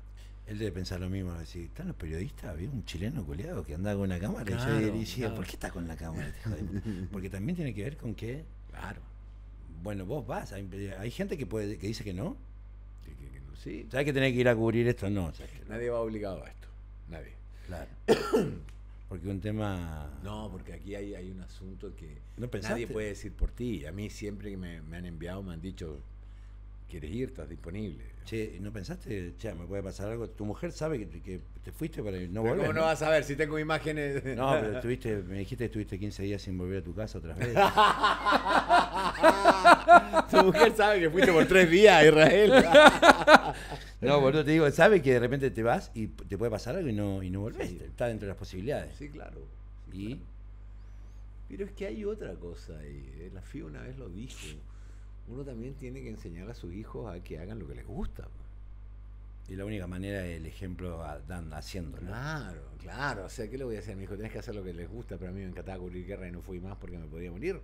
Él debe pensar lo mismo, decir, ¿están los periodistas? Había un chileno culiado que andaba con una cámara. Claro, y yo decía, claro. ¿por qué está con la cámara? este hijo de puta? Porque también tiene que ver con que, Claro. bueno, vos vas, hay, hay gente que puede que dice que no. Que- que- que no, sí. ¿Sabes que tenés que ir a cubrir esto? No, ¿sabes que no? Nadie va obligado a esto. Nadie. Claro. Porque un tema... No, porque aquí hay, hay un asunto que ¿No pensaste? nadie puede decir por ti. A mí siempre que me, me han enviado me han dicho, ¿quieres ir? ¿Estás disponible? Che, ¿no pensaste? Che, me puede pasar algo. Tu mujer sabe que, que te fuiste para no Pero volver. ¿cómo no vas a ver si tengo imágenes? No, pero estuviste, me dijiste que estuviste quince días sin volver a tu casa otra vez. Tu mujer sabe que fuiste por tres días a Israel. No, boludo, te digo, sabe que de repente te vas y te puede pasar algo y no, y no volvés. Sí. Está dentro de las posibilidades. Sí, claro. sí, Y claro. Pero es que hay otra cosa ahí. eh, La F I A una vez lo dijo. Uno también tiene que enseñar a sus hijos a que hagan lo que les gusta. Y la única manera es el ejemplo a- dan, haciéndolo. Claro, claro. O sea, ¿qué le voy a decir a mi hijo? Tenés que hacer lo que les gusta, pero a mí me encantaba cubrir guerra y no fui más porque me podía morir.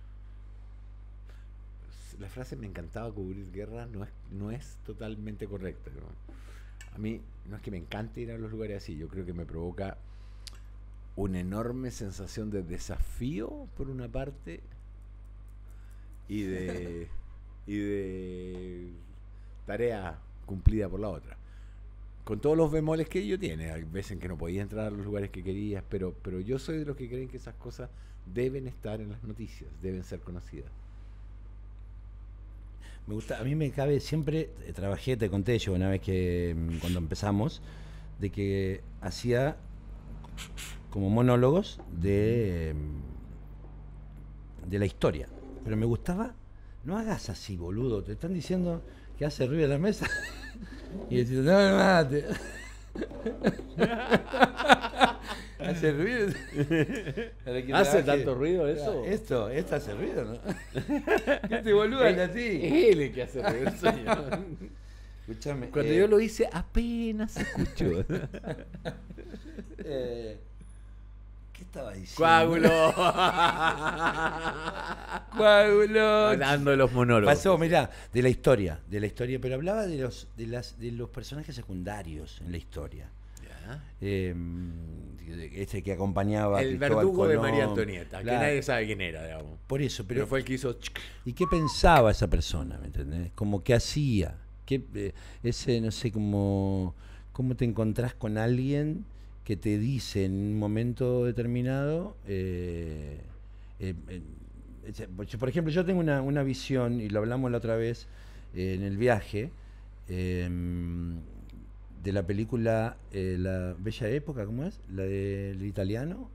La frase me encantaba cubrir guerra no es, no es totalmente correcta, ¿no? A mí no es que me encante ir a los lugares así, yo creo que me provoca una enorme sensación de desafío por una parte y de, y de tarea cumplida por la otra. Con todos los bemoles que ello tiene, hay veces en que no podías entrar a los lugares que querías, pero, pero yo soy de los que creen que esas cosas deben estar en las noticias, deben ser conocidas. Me gusta, a mí me cabe siempre, eh, trabajé, te conté yo una vez que mm, cuando empezamos, de que hacía como monólogos de, mm, de la historia. Pero me gustaba, no hagas así, boludo, te están diciendo que hace ruido en la mesa. Y decís, no me mate. Hace ruido. Para que ¿Hace trabaje. tanto ruido eso? Esto, esto hace ruido, ¿no? ¿Qué te boludo anda así? Es él el que hace ruido, señor. Escúchame. Cuando eh, yo lo hice, apenas se escuchó. eh, ¿Qué estaba diciendo? ¡Coágulo! Coágulo. Hablando de los monólogos. Pasó, mirá, de la historia, de la historia, pero hablaba de los, de las, de los personajes secundarios en la historia. Ya. Eh, este que acompañaba a El Cristóbal verdugo de Colón. María Antonieta, Claro. que nadie sabe quién era, digamos. Por eso, Pero, pero fue el que hizo... ¿y qué pensaba esa persona? ¿Me entendés? Como qué hacía, qué, eh, ese, no sé, como cómo te encontrás con alguien que te dice en un momento determinado, eh, eh, eh, ese- por ejemplo, yo tengo una, una visión, y lo hablamos la otra vez eh, en el viaje, eh, de la película eh, La Bella Época, ¿cómo es? La del italiano.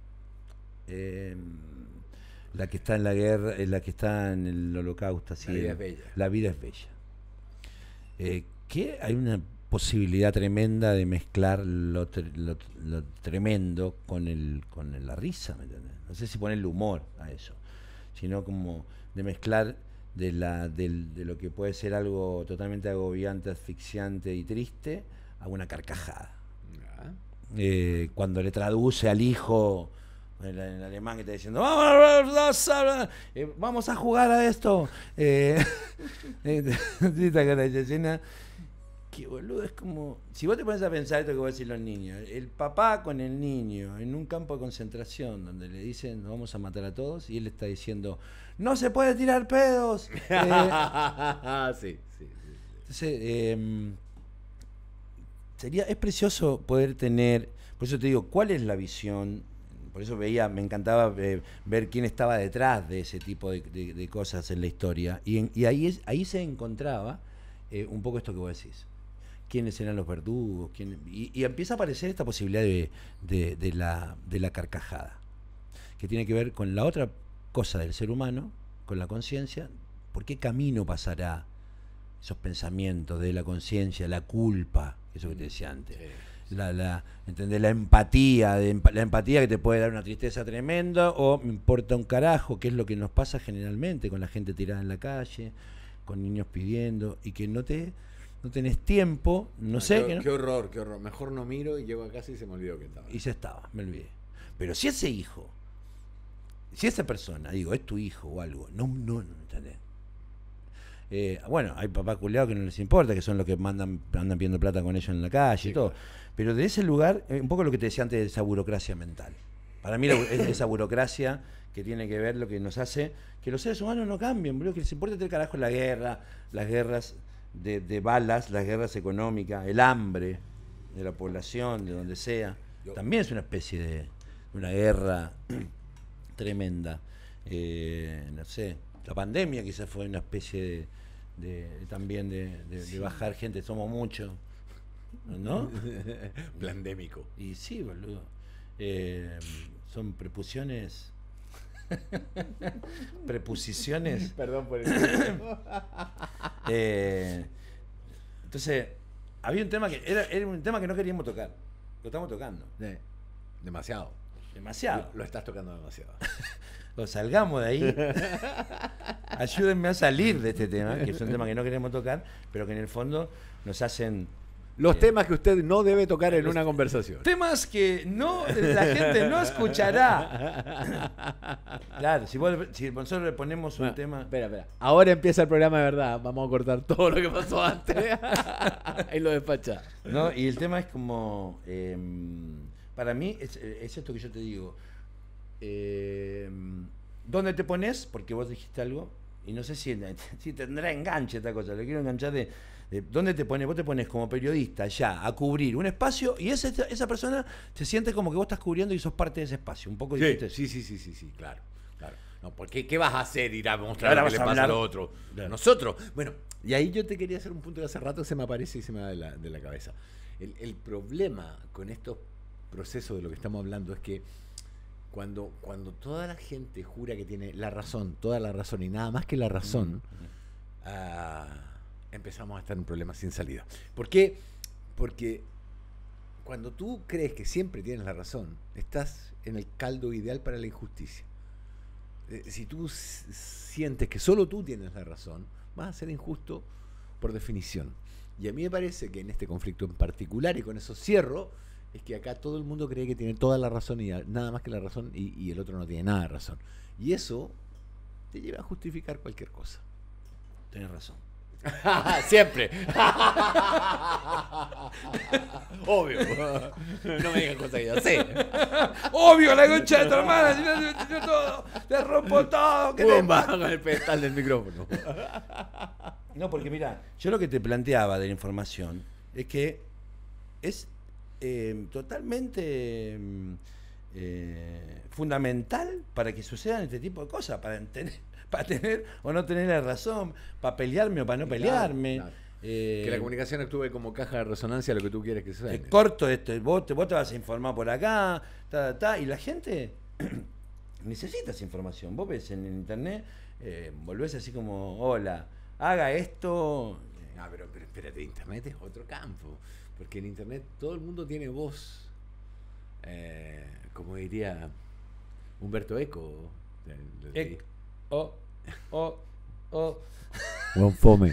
Eh, la que está en la guerra, eh, la que está en el holocausto, así. La vida el- es bella. La vida es bella. Eh, que hay una posibilidad tremenda de mezclar lo, tre- lo- lo tremendo con el con el- la risa, ¿me entiendes? No sé si ponerle humor a eso, sino como de mezclar de la del- de lo que puede ser algo totalmente agobiante, asfixiante y triste a una carcajada. Ya. Eh, cuando le traduce al hijo en, en alemán que está diciendo vamos a, eh, vamos a jugar a esto, eh, eh, sí, esta cara de escena que boludo, es como si vos te pones a pensar esto que voy a decir los niños, el papá con el niño en un campo de concentración donde le dicen vamos a matar a todos y él está diciendo no se puede tirar pedos. Eh, sí, sí, sí. entonces, eh, sería, es precioso poder tener, por eso te digo, ¿cuál es la visión? Por eso veía, me encantaba eh, ver quién estaba detrás de ese tipo de, de- de cosas en la historia. Y, en- y ahí, es, ahí se encontraba eh, un poco esto que vos decís. ¿Quiénes eran los verdugos? quién- y, y empieza a aparecer esta posibilidad de, de- de la, de la carcajada, que tiene que ver con la otra cosa del ser humano, con la conciencia. ¿Por qué camino pasará esos pensamientos de la conciencia, la culpa, eso que te decía antes? La, la, ¿entendés? La empatía, de, empa- la empatía que te puede dar una tristeza tremenda, o me importa un carajo, que es lo que nos pasa generalmente con la gente tirada en la calle, con niños pidiendo, y que no te no tenés tiempo, no Ah, sé, Qué, que no- qué horror, qué horror. Mejor no miro y llego a casa y se me olvidó que estaba. y se estaba, me olvidé. Pero si ese hijo, si esa persona, digo, es tu hijo o algo, no, no, no, ¿entendés? Eh, bueno, hay papás culiados que no les importa, que son los que mandan andan pidiendo plata con ellos en la calle Sí, y todo. claro. Pero de ese lugar, eh, un poco lo que te decía antes de esa burocracia mental. Para mí la, es esa burocracia que tiene que ver lo que nos hace que los seres humanos no cambien, boludo, que les importa el carajo la guerra, las guerras de, de balas, las guerras económicas, el hambre de la población, de donde sea. Yo- También es una especie de una guerra tremenda. Eh, no sé, la pandemia quizás fue una especie de, de- también de, de- de bajar gente, somos muchos, ¿no? Plandémico. Y sí, boludo. Eh, son prepusiones. Preposiciones. Perdón por el... Eh, entonces, había un tema que era, era un tema que no queríamos tocar. Lo estamos tocando. Eh, demasiado. Demasiado. Lo, lo estás tocando demasiado. O salgamos de ahí. Ayúdenme a salir de este tema, que es un tema que no queremos tocar, pero que en el fondo nos hacen Los Eh, temas que usted no debe tocar en los una conversación. temas que no la gente no escuchará. Claro, si, vos- si nosotros le ponemos un Bueno, tema. Espera, espera. Ahora empieza el programa de verdad. Vamos a cortar todo lo que pasó antes. Y lo despacha. ¿No? Y el tema es como. eh, para mí, es, es esto que yo te digo. Eh, ¿Dónde te pones? Porque vos dijiste algo. Y no sé si, si tendrá enganche esta cosa. Le quiero enganchar de, de. ¿Dónde te pones? Vos te pones como periodista ya a cubrir un espacio. Y ese, esa persona se siente como que vos estás cubriendo y sos parte de ese espacio. Un poco Sí, dijiste. sí, sí, sí, sí, sí, claro. claro. No, porque ¿qué vas a hacer? Ir a mostrar Ahora lo que vas le a pasa a hablar. lo otro. Claro. Nosotros. Bueno, y ahí yo te quería hacer un punto que hace rato se me aparece y se me va de la, de la cabeza. El, el problema con estos procesos de lo que estamos hablando es que cuando, cuando toda la gente jura que tiene la razón, toda la razón y nada más que la razón, ah, empezamos a estar en problemas sin salida. ¿Por qué? Porque cuando tú crees que siempre tienes la razón, estás en el caldo ideal para la injusticia. Eh, si tú s- sientes que solo tú tienes la razón, vas a ser injusto por definición. Y a mí me parece que en este conflicto en particular, y con eso cierro, es que acá todo el mundo cree que tiene toda la razón y a- nada más que la razón y, y el otro no tiene nada de razón. Y eso te lleva a justificar cualquier cosa. Tenés razón. Siempre. Obvio. No me digas cosas que yo sé. Obvio, la concha de tu hermana. Si no, si no, todo, te rompo todo. ¿qué te Bomba con el pedestal del micrófono. No, porque mira, yo lo que te planteaba de la información es que es eh, totalmente mm, eh, fundamental para que sucedan este tipo de cosas, para tener, para tener o no tener la razón, para pelearme o para no Claro, pelearme. claro. Eh, Que la comunicación actúe como caja de resonancia a lo que tú quieres que sea. te corto esto, vos te, vos te vas a informar por acá, ta, ta, ta, y la gente necesita esa información. Vos ves en el internet, eh, volvés así como, hola, haga esto. Ah, pero, pero espérate, Internet es otro campo. Porque en Internet todo el mundo tiene voz. Eh, como diría Humberto Eco. del- del- Ec, o, o, o. Buen fome.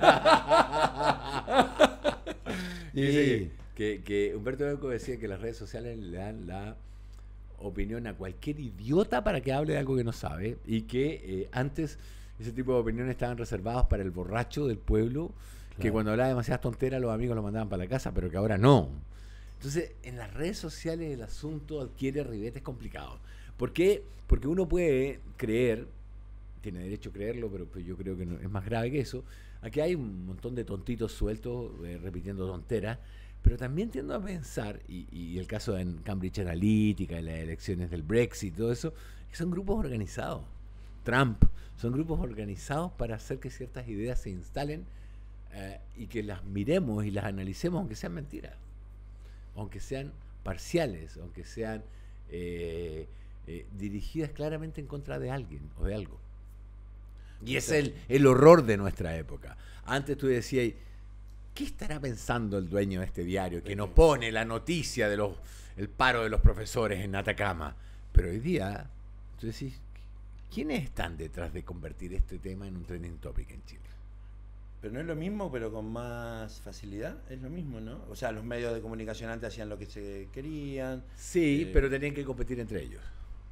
Y- Dice que, que, que Humberto Eco decía que las redes sociales le dan la opinión a cualquier idiota para que hable de algo que no sabe y que eh, antes ese tipo de opiniones estaban reservadas para el borracho del pueblo que Claro. cuando hablaba demasiadas tonteras los amigos lo mandaban para la casa, pero que ahora no. Entonces, en las redes sociales el asunto adquiere ribetes complicados. ¿Por qué? Porque uno puede creer, tiene derecho a creerlo, pero, pero yo creo que no, es más grave que eso. Aquí hay un montón de tontitos sueltos eh, repitiendo tonteras, pero también tiendo a pensar, y, y el caso en Cambridge Analytica, y las elecciones del Brexit, todo eso, que son grupos organizados. Trump, son grupos organizados para hacer que ciertas ideas se instalen eh, y que las miremos y las analicemos, aunque sean mentiras, aunque sean parciales, aunque sean eh, eh, dirigidas claramente en contra de alguien o de algo. Y es el, el horror de nuestra época. Antes tú decías, ¿qué estará pensando el dueño de este diario que nos pone la noticia de los el paro de los profesores en Atacama? Pero hoy día, tú decís, ¿quiénes están detrás de convertir este tema en un trending topic en Chile? Pero no es lo mismo, pero con más facilidad. Es lo mismo, ¿no? O sea, los medios de comunicación antes hacían lo que se querían. Sí, Eh, pero tenían que competir entre ellos.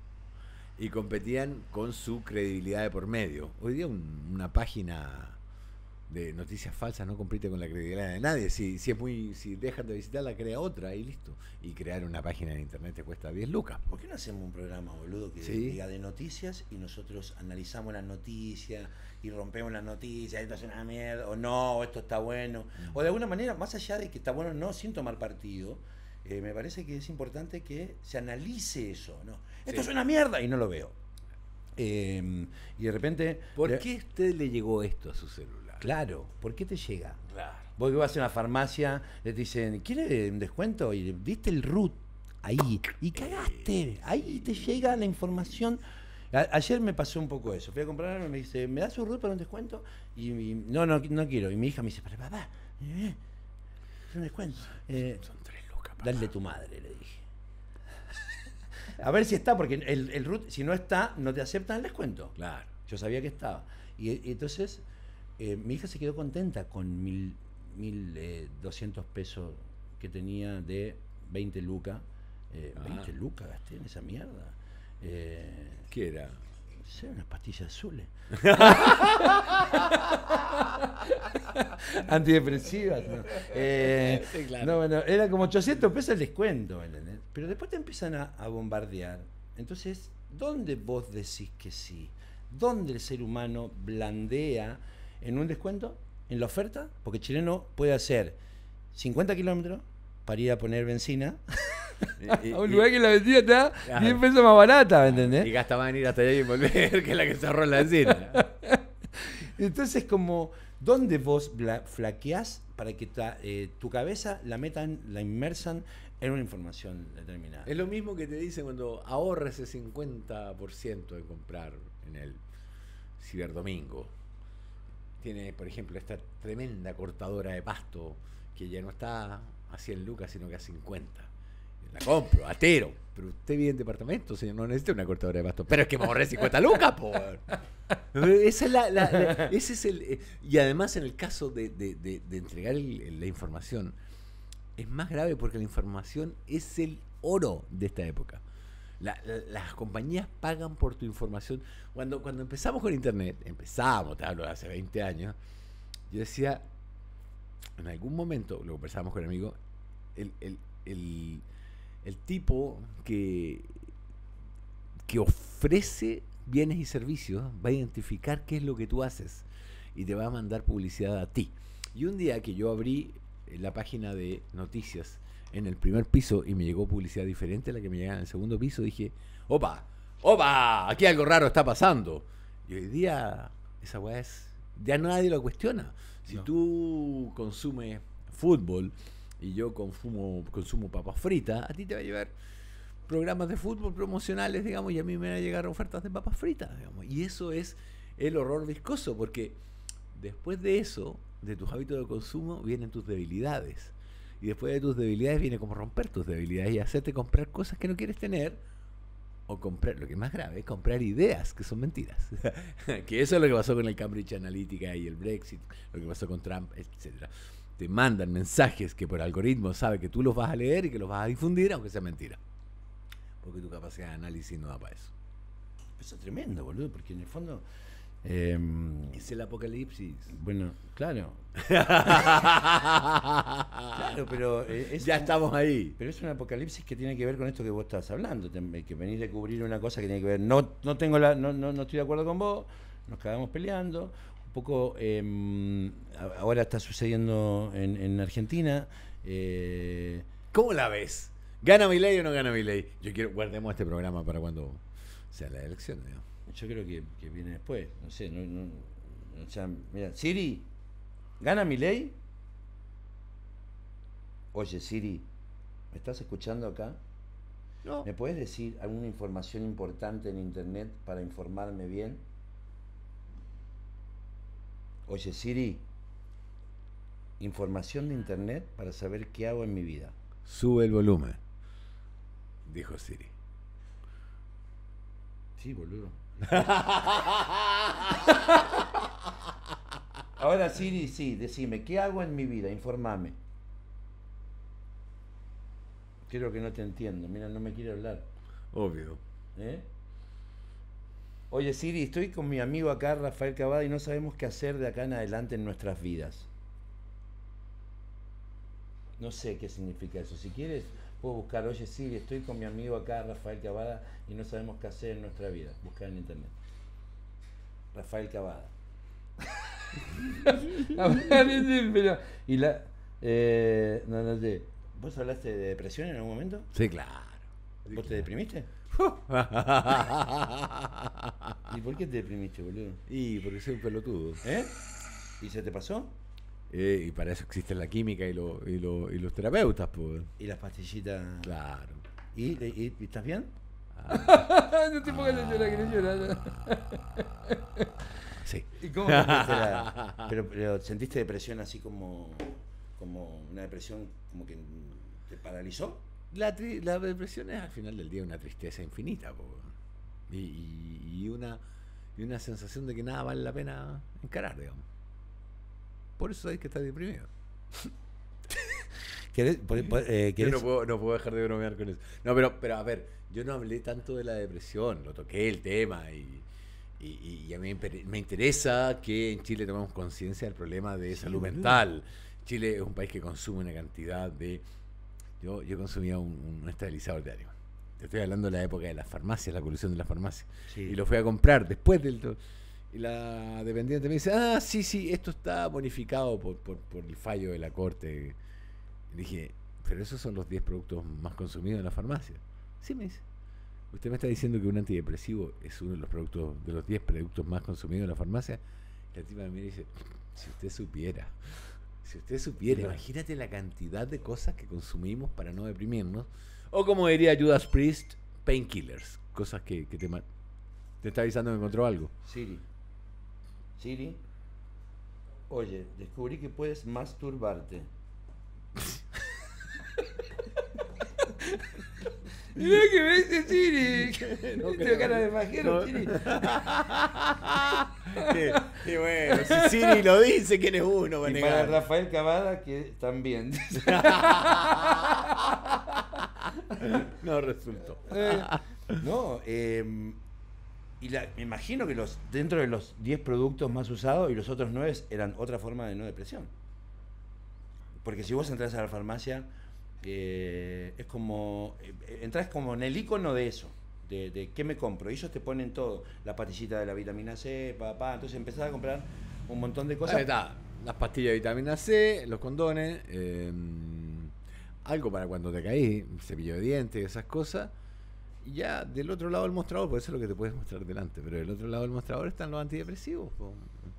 Y competían con su credibilidad de por medio. Hoy día un- una página de noticias falsas no compite con la credibilidad de nadie. Si, si es muy, si dejan de visitarla, crea otra y listo. Y crear una página en internet te cuesta diez lucas. ¿Por qué no hacemos un programa, boludo, que Sí. diga de noticias y nosotros analizamos las noticias y rompemos las noticias, esto es una mierda, o no, o esto está bueno? Mm. O de alguna manera, más allá de que está bueno o no, sin tomar partido, eh, me parece que es importante que se analice eso, ¿no? Esto Sí. es una mierda y no lo veo. Eh, y de repente... ¿Por le- qué a usted le llegó esto a su celular? Claro, ¿por qué te llega? Claro. Vos que vas a una farmacia, le dicen, ¿quiere un descuento? Y diste el root ahí, y cagaste. Ahí te llega la información. A- ayer me pasó un poco eso. Fui a comprar algo y me dice, ¿me das un root para un descuento? Y, y- no, no, no quiero. Y mi hija me dice, pero papá, eh, es un descuento. Eh, Son tres lucas, papá. Dale tu madre, le dije. A ver si está, porque el, el root, si no está, no te aceptan el descuento. Claro. Yo sabía que estaba. Y, y entonces eh, mi hija se quedó contenta con mil, mil eh, doscientos pesos que tenía de veinte lucas. Eh, Ah. veinte lucas gasté en esa mierda. Eh, ¿Qué era? no sé, unas pastillas azules. Antidepresivas. ¿No? Eh, Sí, claro. no, bueno, era como ochocientos pesos el descuento, ¿entendés? Pero después te empiezan a, a bombardear. Entonces, ¿dónde vos decís que sí? ¿Dónde el ser humano blandea en un descuento, en la oferta? Porque el chileno puede hacer cincuenta kilómetros para ir a poner benzina Y- y- a un y- lugar que la benzina está Claro. diez pesos más barata, ¿me entendés? Y gasta más en ir hasta allá y volver que la que se ahorró en la vecina. Entonces, como, ¿dónde vos bla- flaqueás para que ta- eh, tu cabeza la metan, la inmersan en una información determinada? Es lo mismo que te dicen cuando ahorra ese cincuenta por ciento de comprar en el Ciberdomingo. Tiene, por ejemplo, esta tremenda cortadora de pasto que ya no está a cien lucas, sino que a cincuenta. La compro, atero. Pero usted vive en departamento, señor, no necesita una cortadora de pasto. Pero es que me ahorré cincuenta lucas, por. Esa es la, la- la- ese es el. eh, Y además, en el caso de, de- de- de entregar el- el- la información, es más grave porque la información es el oro de esta época. La- la- las compañías pagan por tu información. Cuando, cuando empezamos con Internet, empezamos, te hablo de hace veinte años, yo decía, en algún momento, lo conversábamos con un amigo, el, el, el, el tipo que, que ofrece bienes y servicios va a identificar qué es lo que tú haces y te va a mandar publicidad a ti. Y un día que yo abrí la página de noticias en el primer piso y me llegó publicidad diferente a la que me llegaba en el segundo piso, dije, opa, opa, aquí algo raro está pasando. Y hoy día esa weá es, ya nadie lo cuestiona. Si No. tú consumes fútbol y yo consumo, consumo papas fritas, a ti te va a llevar programas de fútbol promocionales, digamos, y a mí me van a llegar ofertas de papas fritas, digamos. Y eso es el horror viscoso, porque después de eso, de tus hábitos de consumo, vienen tus debilidades. Y después de tus debilidades viene como romper tus debilidades y hacerte comprar cosas que no quieres tener, o comprar, lo que es más grave, comprar ideas que son mentiras. Que eso es lo que pasó con el Cambridge Analytica y el Brexit, lo que pasó con Trump, etcétera. Te mandan mensajes que por algoritmo sabe que tú los vas a leer y que los vas a difundir, aunque sea mentira. Porque tu capacidad de análisis no da para eso. Eso es tremendo, boludo, porque en el fondo... eh, Es el apocalipsis. bueno, claro. Claro, pero eh, es Ya un- estamos ahí. Pero es un apocalipsis que tiene que ver con esto que vos estás hablando, tem- que venís de cubrir una cosa que tiene que ver, no, no tengo la, no, no, no estoy de acuerdo con vos, nos quedamos peleando, un poco eh, a- ahora está sucediendo en, en Argentina, eh, ¿Cómo la ves? ¿Gana Milei o no gana Milei? Yo quiero, guardemos este programa para cuando sea la elección, digamos. yo creo que, que viene después, no sé, no, no- o sea, mira, Siri, ¿gana Milei? Oye Siri, ¿me estás escuchando acá? No. ¿Me puedes decir alguna información importante en internet para informarme bien? Oye Siri, información de internet para saber qué hago en mi vida. Sube el volumen, dijo Siri. Sí, boludo. Ahora Siri, sí, decime, ¿qué hago en mi vida? Informame. Creo que no te entiendo, mira, no me quiere hablar. Obvio. ¿Eh? Oye, Siri, estoy con mi amigo acá, Rafael Cavada, y no sabemos qué hacer de acá en adelante en nuestras vidas. No sé qué significa eso. Si quieres, puedo buscar, oye, Siri, estoy con mi amigo acá, Rafael Cavada, y no sabemos qué hacer en nuestra vida. Buscar en internet. Rafael Cavada. Pero, y la... Eh, no, no sé. ¿Vos hablaste de depresión en algún momento? Sí, claro. ¿Vos Sí, te claro. deprimiste? ¿Y por qué te deprimiste, boludo? Y porque soy un pelotudo. ¿Eh? ¿Y se te pasó? Eh, y para eso existe la química y, lo, y, lo, y los terapeutas, pues. ¿Y las pastillitas? Claro. ¿Y, y, y estás bien? Ah. No te pongas a llorar, que no lloras. Sí. ¿Y cómo sentiste la... pero, pero sentiste depresión así como, como una depresión como que te paralizó? La, tri- la depresión es al final del día una tristeza infinita, po. Y, y, y una y una sensación de que nada vale la pena encarar, digamos. Por eso hay que estar deprimido. ¿Querés, por- por- eh, Yo querés- no puedo, no puedo dejar de bromear con eso. No, pero, pero a ver, yo no hablé tanto de la depresión, lo toqué el tema y, y, y a mí me me interesa que en Chile tomemos conciencia del problema de Sí, salud boludo. mental. Chile es un país que consume una cantidad de... Yo, yo consumía un, un estabilizador diario. Te estoy hablando de la época de las farmacias, la colusión de las farmacias. Sí. Y lo fui a comprar después del... to- Y la dependiente me dice, ah, sí, sí, esto está bonificado por, por, por el fallo de la corte. Y dije, pero esos son los diez productos más consumidos en la farmacia. Sí, me dice. ¿Usted me está diciendo que un antidepresivo es uno de los productos, de los diez productos más consumidos en la farmacia? Y la tipa me dice, si usted supiera, si usted supiera, Claro. imagínate la cantidad de cosas que consumimos para no deprimirnos. O como diría Judas Priest, painkillers, cosas que, que te, ma- te está avisando que encontró algo. Siri. Siri. Oye, descubrí que puedes masturbarte. Mira que me dice Siri. No Tengo creo. cara de majero, No. Siri. y, y bueno, si Siri lo dice, ¿quién es uno? Va a Y para negar? Rafael Cavada, que también. No resultó. Eh, no, eh, y la- me imagino que los dentro de los diez productos más usados y los otros nueve eran otra forma de no depresión. Porque si vos entras a la farmacia, eh, es como, eh, entras como en el icono de eso, de, de qué me compro. Y ellos te ponen todo, la pastillita de la vitamina C, papá, entonces empezás a comprar un montón de cosas. Ahí está. Las pastillas de vitamina C, los condones, eh, algo para cuando te caí, cepillo de dientes, esas cosas. Y ya del otro lado del mostrador, por eso es lo que te puedes mostrar delante, pero del otro lado del mostrador están los antidepresivos. Po.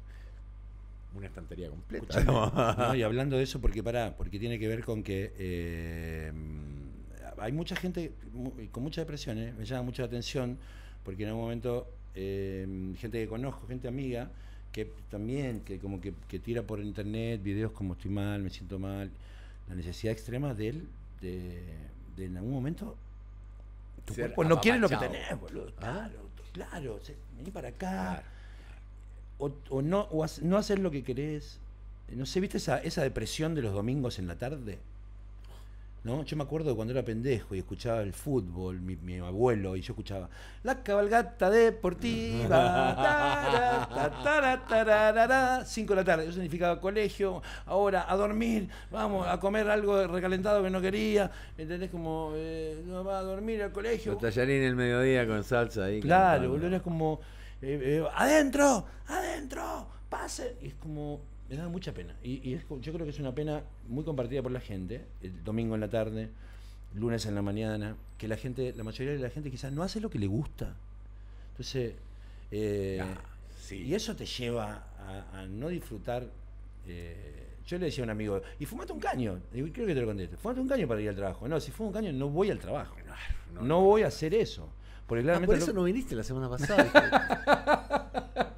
Una estantería completa. Escuchame, no, y hablando de eso, porque pará, porque tiene que ver con que eh, hay mucha gente mu- con mucha depresión, ¿eh? Me llama mucho la atención, porque en algún momento eh, gente que conozco, gente amiga, que también, que como que, que tira por internet videos como estoy mal, me siento mal, la necesidad extrema de él, de, de en algún momento, tu Ser cuerpo no quiere lo que apapachado. tenés, boludo. ¿Ah? Claro, claro, se- vení para acá. Claro. O, o no o hac- no hacer lo que querés. No sé, ¿viste esa, esa depresión de los domingos en la tarde? ¿No? Yo me acuerdo cuando era pendejo y escuchaba el fútbol, mi, mi abuelo, y yo escuchaba la cabalgata deportiva, tara, ta, tara, tararara, cinco de la tarde. Eso significaba colegio, ahora a dormir, vamos a comer algo recalentado que no quería, ¿entendés? Como, eh, no va a dormir al colegio. Los tallarines el mediodía con salsa ahí. Claro, con- boludo, era como, eh, eh, adentro, adentro, pasen. Y es como, me da mucha pena. Y, y es como- yo creo que es una pena muy compartida por la gente, el domingo en la tarde, lunes en la mañana, que la gente, la mayoría de la gente quizás no hace lo que le gusta. Entonces, eh, Ya, sí. y eso te lleva a, a no disfrutar. eh, yo le decía a un amigo, y fumate un caño, y creo que te lo conteste, fumate un caño para ir al trabajo. No, si fumo un caño no voy al trabajo. No, No, no. voy a hacer eso. Porque Ah, claramente por lo- eso no viniste la semana pasada.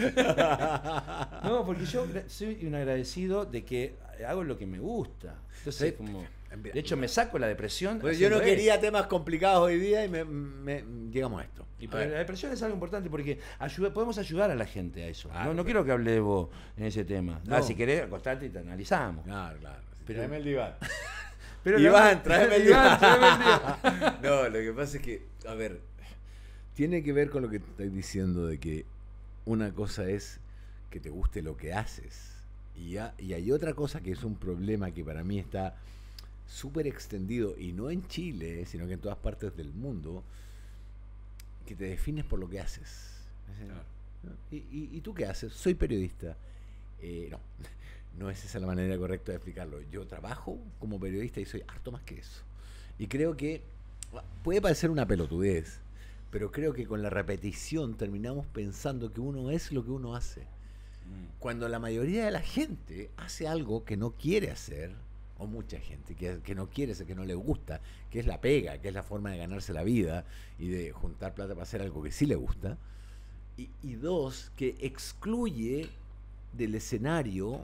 No, porque yo gra- soy un agradecido de que hago lo que me gusta. Entonces, Sí. como, Mira, de hecho, me saco la depresión. Pues yo no haciendo quería esto. temas complicados hoy día y me, me- llegamos a esto. Y A pero ver. la depresión es algo importante porque ayuda, podemos ayudar a la gente a eso. Claro, no no pero- quiero que hable de vos en ese tema. No. Ah, si querés, acostarte y te analizamos. Claro, claro. Pero- Tráeme el diván. Pero Iván, no- tráeme el Iván, diván. tráeme el diván. No, lo que pasa es que, a ver, tiene que ver con lo que te estoy diciendo de que una cosa es que te guste lo que haces y, ha- y hay otra cosa que es un problema que para mí está súper extendido y no en Chile, sino que en todas partes del mundo, que te defines por lo que haces. Claro. ¿No? ¿Y, y, y tú qué haces? Soy periodista. Eh, no, no es esa la manera correcta de explicarlo. Yo trabajo como periodista y soy harto más que eso. Y creo que puede parecer una pelotudez, pero creo que con la repetición terminamos pensando que uno es lo que uno hace. Mm. Cuando la mayoría de la gente hace algo que no quiere hacer, o mucha gente que, que no quiere hacer, que no le gusta, que es la pega, que es la forma de ganarse la vida y de juntar plata para hacer algo que sí le gusta, y, y dos, que excluye del escenario,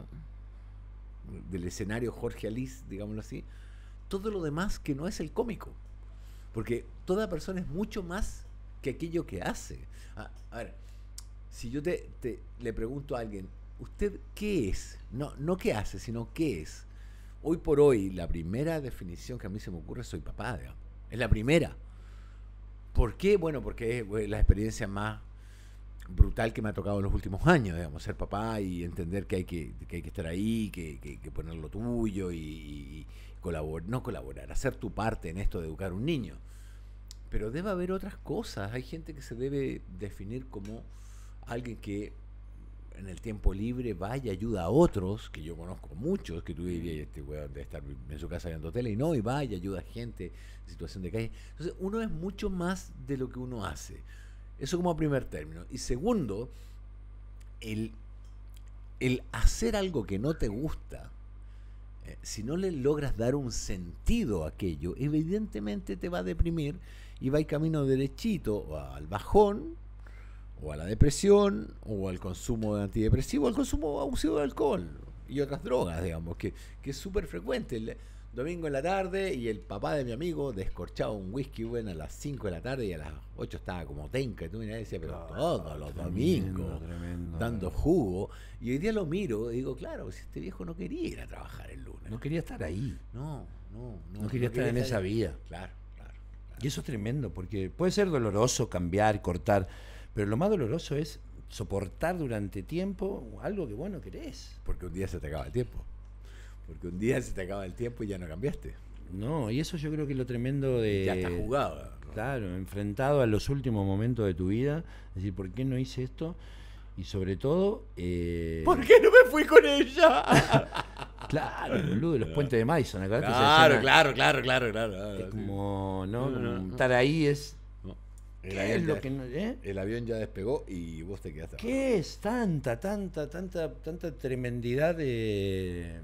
del escenario Jorge Alice, digámoslo así, todo lo demás que no es el cómico. Porque toda persona es mucho más que aquello que hace. A, a ver, si yo te, te le pregunto a alguien, ¿usted qué es? No, no qué hace, sino qué es. Hoy por hoy, la primera definición que a mí se me ocurre, soy papá, digamos. Es la primera. ¿Por qué? Bueno, porque es bueno, la experiencia más brutal que me ha tocado en los últimos años, digamos, ser papá y entender que hay que, que, hay que estar ahí, que, que, que poner lo tuyo y, y colaborar, no colaborar, hacer tu parte en esto de educar a un niño. Pero debe haber otras cosas. Hay gente que se debe definir como alguien que en el tiempo libre va y ayuda a otros, que yo conozco muchos, que tú dirías, este weón debe estar en su casa viendo tele, y no, y va y ayuda a gente en situación de calle. Entonces, uno es mucho más de lo que uno hace. Eso como primer término. Y segundo, el, el hacer algo que no te gusta, eh, si no le logras dar un sentido a aquello, evidentemente te va a deprimir y va a ir camino derechito o al bajón, o a la depresión, o al consumo de antidepresivo, o al consumo abusivo de alcohol y otras drogas, digamos, que, que es súper frecuente. El domingo en la tarde y el papá de mi amigo descorchaba un whisky bueno a las cinco de la tarde y a las ocho estaba como tenca. Y tú mirás y decías, pero todos los domingos, tremendo, dando tremendo. jugo. Y hoy día lo miro y digo, claro, si este viejo no quería ir a trabajar el lunes. No quería estar ahí. No, no, no. No quería estar en esa vida. Claro, claro. Y eso es tremendo, porque puede ser doloroso cambiar, cortar, pero lo más doloroso es soportar durante tiempo algo que vos no querés. Porque un día se te acaba el tiempo. Porque un día se te acaba el tiempo y ya no cambiaste. No, y eso yo creo que es lo tremendo de... Ya está jugado. ¿no? Claro, enfrentado a los últimos momentos de tu vida, es decir, ¿por qué no hice esto? Y sobre todo... Eh, ¿Por qué no me fui con ella? Claro, boludo, los puentes de Madison, acá Claro, claro, claro, claro, claro. Es como, No, ¿no? no, Como no. estar ahí es... No. El, ¿Qué avión es lo ya, que no, eh? el avión ya despegó y vos te quedaste. ¿Qué es tanta, tanta, tanta, tanta tremendidad de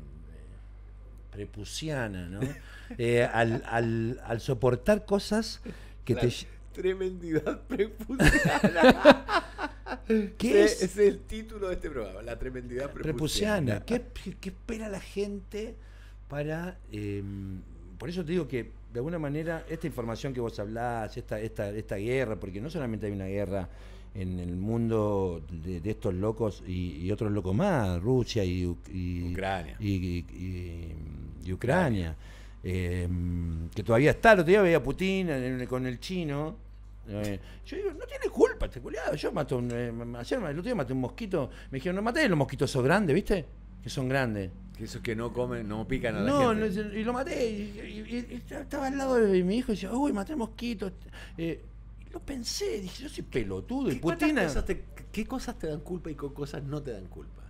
prepuciana, ¿no? Eh, al, al, al soportar cosas que La te... tremendidad prepuciana. ¿Qué Ese es? es el título de este programa, la tremendidad prepuciana. Prepuciana. ¿Qué, qué espera la gente para... eh, por eso te digo que, de alguna manera, esta información que vos hablás, esta, esta, esta guerra, porque no solamente hay una guerra en el mundo de, de estos locos y, y otros locos más, Rusia y, y Ucrania. y, y- y- y Ucrania, eh, que todavía está. El otro día veía a Putin en- con el chino. Eh, yo digo, no tiene culpa este culiado. Yo mato un, eh, ayer, el otro día maté un mosquito. Me dijeron, no maté los mosquitos esos grandes, ¿viste? Que son grandes. Que esos que no comen, no pican a la No, no, gente. y lo maté. Y, y- y estaba al lado de mi hijo y decía, uy, maté mosquitos. Eh, y lo pensé, dije, yo soy pelotudo. Y ¿Qué, cuántas Putin. cosas te, ¿Qué cosas te dan culpa y qué cosas no te dan culpa?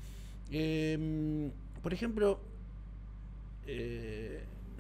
Eh, por ejemplo, eh,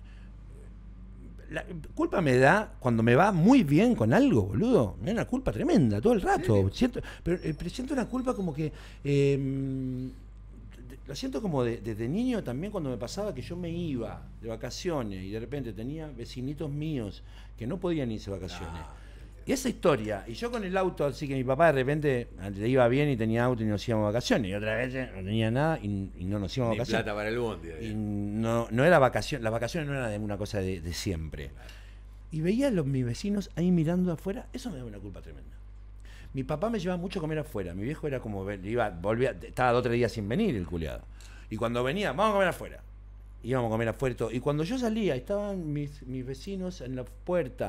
la culpa me da cuando me va muy bien con algo, boludo. Me da una culpa tremenda todo el rato. Siento, pero, eh, pero siento una culpa como que... eh, lo siento como de- desde niño también cuando me pasaba que yo me iba de vacaciones y de repente tenía vecinitos míos que no podían irse de vacaciones. Ah, Y esa historia, y yo con el auto, así que mi papá de repente le iba bien y tenía auto y nos íbamos de vacaciones, y otra vez eh, no tenía nada y, y no nos íbamos Ni de vacaciones. plata para el bondi. Y no, no era vacación, las vacaciones no eran de una cosa de, de siempre. Y veía a los, mis vecinos ahí mirando afuera, eso me da una culpa tremenda. Mi papá me llevaba mucho a comer afuera, mi viejo era como, ven- iba, volvía, estaba dos o tres días sin venir el culiado. Y cuando venía, vamos a comer afuera. Íbamos a comer afuera y todo. Y cuando yo salía, estaban mis, mis vecinos en la puerta,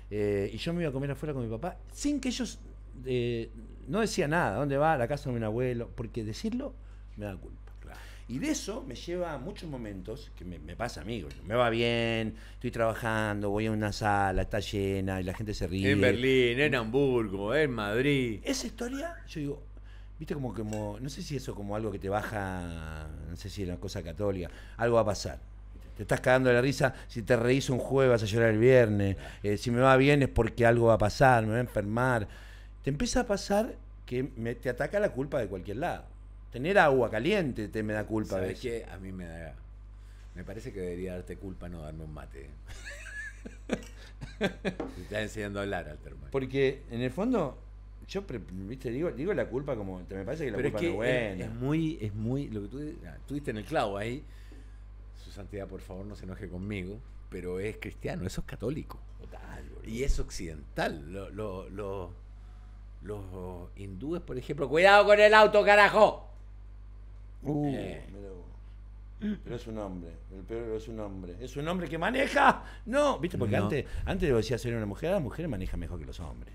Eh, y yo me iba a comer afuera con mi papá, sin que ellos eh, no decía nada. ¿Dónde va? A la casa de mi abuelo. Porque decirlo me da culpa. Claro. Y de eso me lleva a muchos momentos, que me, me pasa a mí, me va bien, estoy trabajando, voy a una sala, está llena y la gente se ríe. En Berlín, en Hamburgo, en Madrid. Esa historia, yo digo, viste como, como, no sé si eso como algo que te baja, no sé si es una cosa católica, algo va a pasar. Te estás cagando de la risa, si te reís un jueves vas a llorar el viernes, eh, si me va bien es porque algo va a pasar, me va a enfermar. Te empieza a pasar que me, te ataca la culpa de cualquier lado. Tener agua caliente te me da culpa. ¿Sabes qué? A mí me da... Me parece que debería darte culpa no darme un mate. Te estás enseñando a hablar, Alterman. Porque en el fondo, yo viste digo, digo la culpa como... Me parece que la Pero culpa es que no es buena. Es, es muy... Es muy lo que tú, tú diste en el clavo ahí. Su santidad, por favor, no se enoje conmigo. Pero es cristiano, eso es católico. Total, boludo. Y es occidental. Lo, lo, lo, los hindúes, por ejemplo... ¡Cuidado con el auto, carajo! Uh, Eh. pero, pero es un hombre, el peor es un hombre. ¿Es un hombre que maneja? No, viste, porque No. antes, antes decía ser una mujer, las mujeres manejan mejor que los hombres.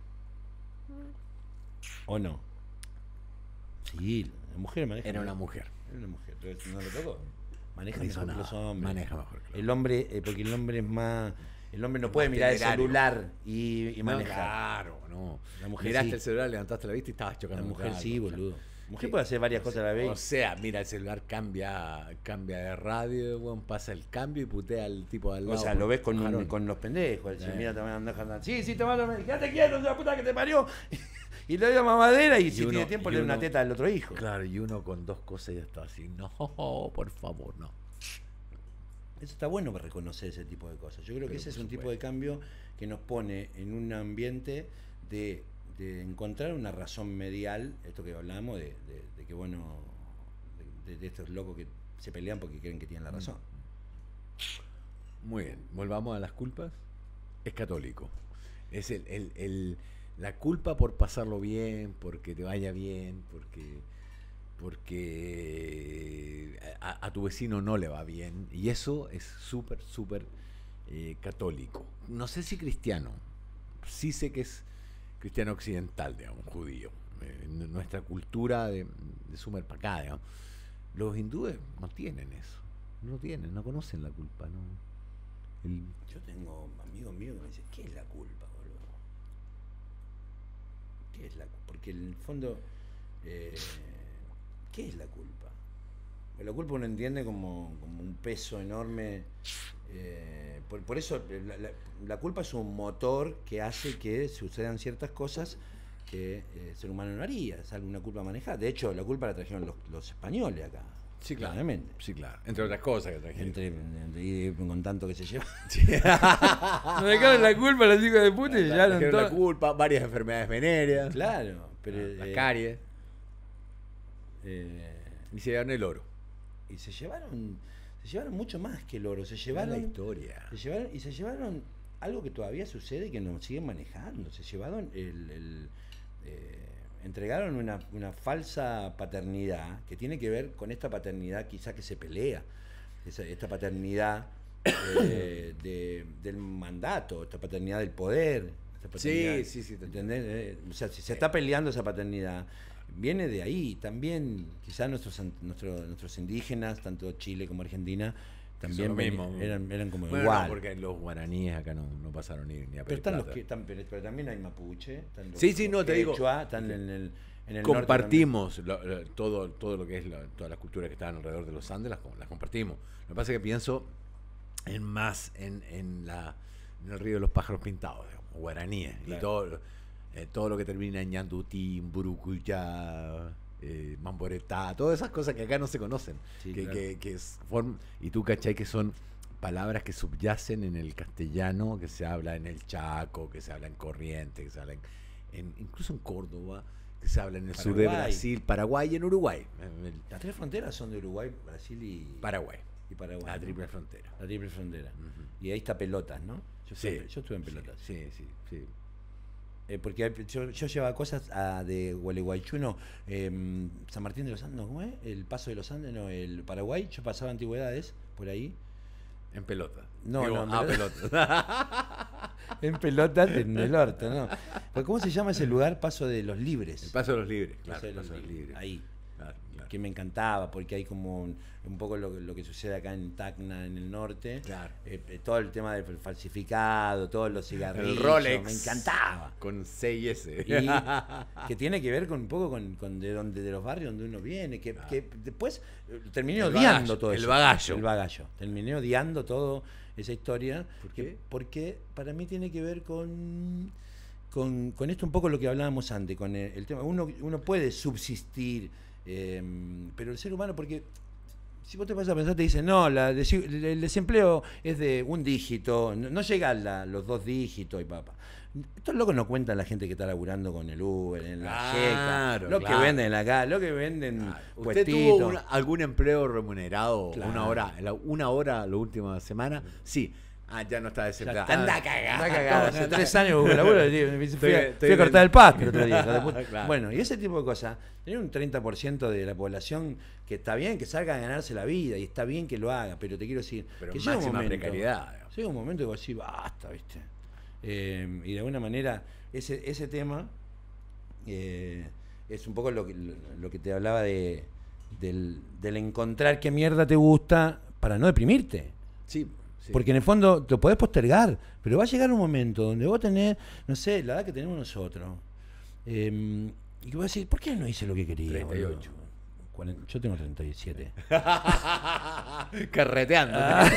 ¿O no? Sí, la mujer maneja. Era una mejor. mujer. Era una mujer, pero no lo tocó. Maneja No hizo mejor que nada. los hombres. Maneja mejor que los El hombre, eh, porque el hombre es más. El hombre no puede más mirar el temerario. celular y, y No, manejar. claro, no. La mujer Miraste sí. el celular, levantaste la vista y estabas chocando. La contra mujer algo, sí, o sea. boludo. La mujer Sí. puede hacer varias O cosas a sea, la vez. O sea, mira, el celular cambia cambia de radio, bueno, pasa el cambio y putea al tipo de al O lado. sea, lo ves con, un- Jarón. con los pendejos. Dice, Eh. mira, te van a andar. Sí, sí, te van a andar. Quédate quieto, la puta que te parió. Y le doy a mamadera y, Y si uno- tiene tiempo y le doy una uno- teta al otro hijo. Claro, y uno con dos cosas ya está así. No, por favor, no. Eso está bueno para reconocer ese tipo de cosas. Yo creo que Pero ese es por un tipo supuesto. de cambio que nos pone en un ambiente de, de encontrar una razón medial, esto que hablamos, de, de- de que bueno, de, de estos locos que se pelean porque creen que tienen la razón. Muy bien, volvamos a las culpas. Es católico. Es el, el, el- la culpa por pasarlo bien, porque te vaya bien, porque porque a, a tu vecino no le va bien. Y eso es súper, súper eh, católico. No sé si cristiano. Sí sé que es cristiano occidental, digamos, judío. Eh, n- nuestra cultura de, de Sumer para acá, digamos. Los hindúes no tienen eso. No tienen, no conocen la culpa. No. El- Yo tengo amigos míos que me dicen, ¿qué es la culpa, boludo? ¿Qué es la culpa? Porque en el fondo, eh, ¿qué es la culpa? Pues la culpa uno entiende como, como un peso enorme. eh, por, por eso eh, la, la- la culpa es un motor que hace que sucedan ciertas cosas que eh, el ser humano no haría. Es alguna culpa manejada. De hecho, la culpa la trajeron los, los españoles acá. Sí, claro. Claramente. Sí, claro. Entre otras cosas que trajeron. Entre, entre- y con tanto que se lleva. Sí. Nos dejaron la culpa a los hijos de puta y se llevaron Trajeron la todo. culpa, varias enfermedades venéreas. Claro, pero. La eh, caries. eh, Y se llevaron el oro. y se llevaron. Se llevaron mucho más que el oro. Se La llevaron. historia. Se llevaron y se llevaron algo que todavía sucede y que nos siguen manejando. Se llevaron el. el, eh, entregaron una, una falsa paternidad que tiene que ver con esta paternidad quizá que se pelea. Esa- esta paternidad eh, de- del mandato, esta paternidad del poder. Esta paternidad, Sí, sí, sí, te ¿entendés? Eh, o sea, si se está peleando esa paternidad, viene de ahí. También, quizás nuestros, an- nuestro- nuestros indígenas, tanto Chile como Argentina, también lo veni- mismo. eran, eran como Bueno, igual. no, porque los guaraníes acá no, no pasaron ni, ni a Pero pedir están los plata. que están, pero, pero también hay mapuche, están los, Sí, sí, los no, te digo. quechua, están en el, en el Compartimos lo- lo- todo, todo lo que es la- todas las culturas que estaban alrededor de los Andes, las, las compartimos. Lo que pasa es que pienso en más en, en, la, en el río de los pájaros pintados, digamos, guaraníes, Claro. y todo, eh, todo lo que termina en Ñandutín, Burucuyá, eh, Mamboretá, todas esas cosas que acá no se conocen. Sí, que, claro. que, que es form- y tú cachai que son palabras que subyacen en el castellano, que se habla en el Chaco, que se habla en Corrientes, que se habla en, en- incluso en Córdoba, que se habla en el sur de Paraguay. Brasil, Paraguay y en Uruguay. En el Las tres fronteras son de Uruguay, Brasil y Paraguay, y Paraguay. la ¿no? triple frontera. La triple frontera. Ujú. Y ahí está Pelotas, ¿no? Yo, Sí. estuve, yo estuve en Pelotas. Sí, sí, sí. Eh, porque hay- yo, yo llevaba cosas a, de Gualeguaychú, eh, San Martín de los Andes, ¿no? ¿Cómo es? El Paso de los Andes, no, el Paraguay. Yo pasaba antigüedades por ahí. En pelota. No, Digo, no, en ah, pelota. pelota. En pelotas en el orto, ¿no? Pues, ¿cómo se llama ese lugar? Paso de los Libres. El Paso de los Libres, claro. Paso de los Paso de los Libres. Libres. Ahí. Claro, claro. Que me encantaba, porque hay como un, un poco lo, lo que sucede acá en Tacna, en el norte. Claro. Eh, eh, todo el tema del falsificado, todos los cigarrillos. El Rolex. Me encantaba. Con C y S. Y que tiene que ver con un poco con, con de donde de los barrios donde uno viene, que, Claro. que después eh, terminé El odiando bagallo, todo el eso. bagallo. El bagallo. Terminé odiando todo esa historia. ¿Por que- qué? Porque para mí tiene que ver con, con, con esto un poco lo que hablábamos antes, con el, el tema. Uno, uno puede subsistir, eh, pero el ser humano, porque si vos te vas a pensar, te dicen, no, la desi- el desempleo es de un dígito, no, no llega a la- los dos dígitos y papá. Estos locos no cuentan la gente que está laburando con el Uber, en la Claro, Checa, lo claro. que venden acá, lo que venden Claro. ¿Usted puestitos. tuvo una- algún empleo remunerado Claro. una hora, la- una hora la última semana? Sí. Ah, ya no está Ya desempleado. está, Anda cagado. anda cagado. Hace tres años que laburo, tío, fui, Estoy- a, estoy fui a cortar bien. el pasto el otro día. hijo de puta. Claro. Bueno, y ese tipo de cosas. Tener un treinta por ciento de la población que está bien que salga a ganarse la vida y está bien que lo haga, pero te quiero decir Pero que llega un máxima momento, precariedad, digamos. llega un momento que vos decís, basta, ¿viste? Eh, y de alguna manera, ese, ese tema eh, es un poco lo que, lo, lo que te hablaba de, del, del encontrar qué mierda te gusta para no deprimirte. Sí, sí. Porque en el fondo te podés postergar, pero va a llegar un momento donde vos tenés, no sé, la edad que tenemos nosotros, eh, y que vos decís, ¿por qué no hice lo que quería? treinta y ocho. boludo? cuarenta Yo tengo treinta y siete. Carreteando.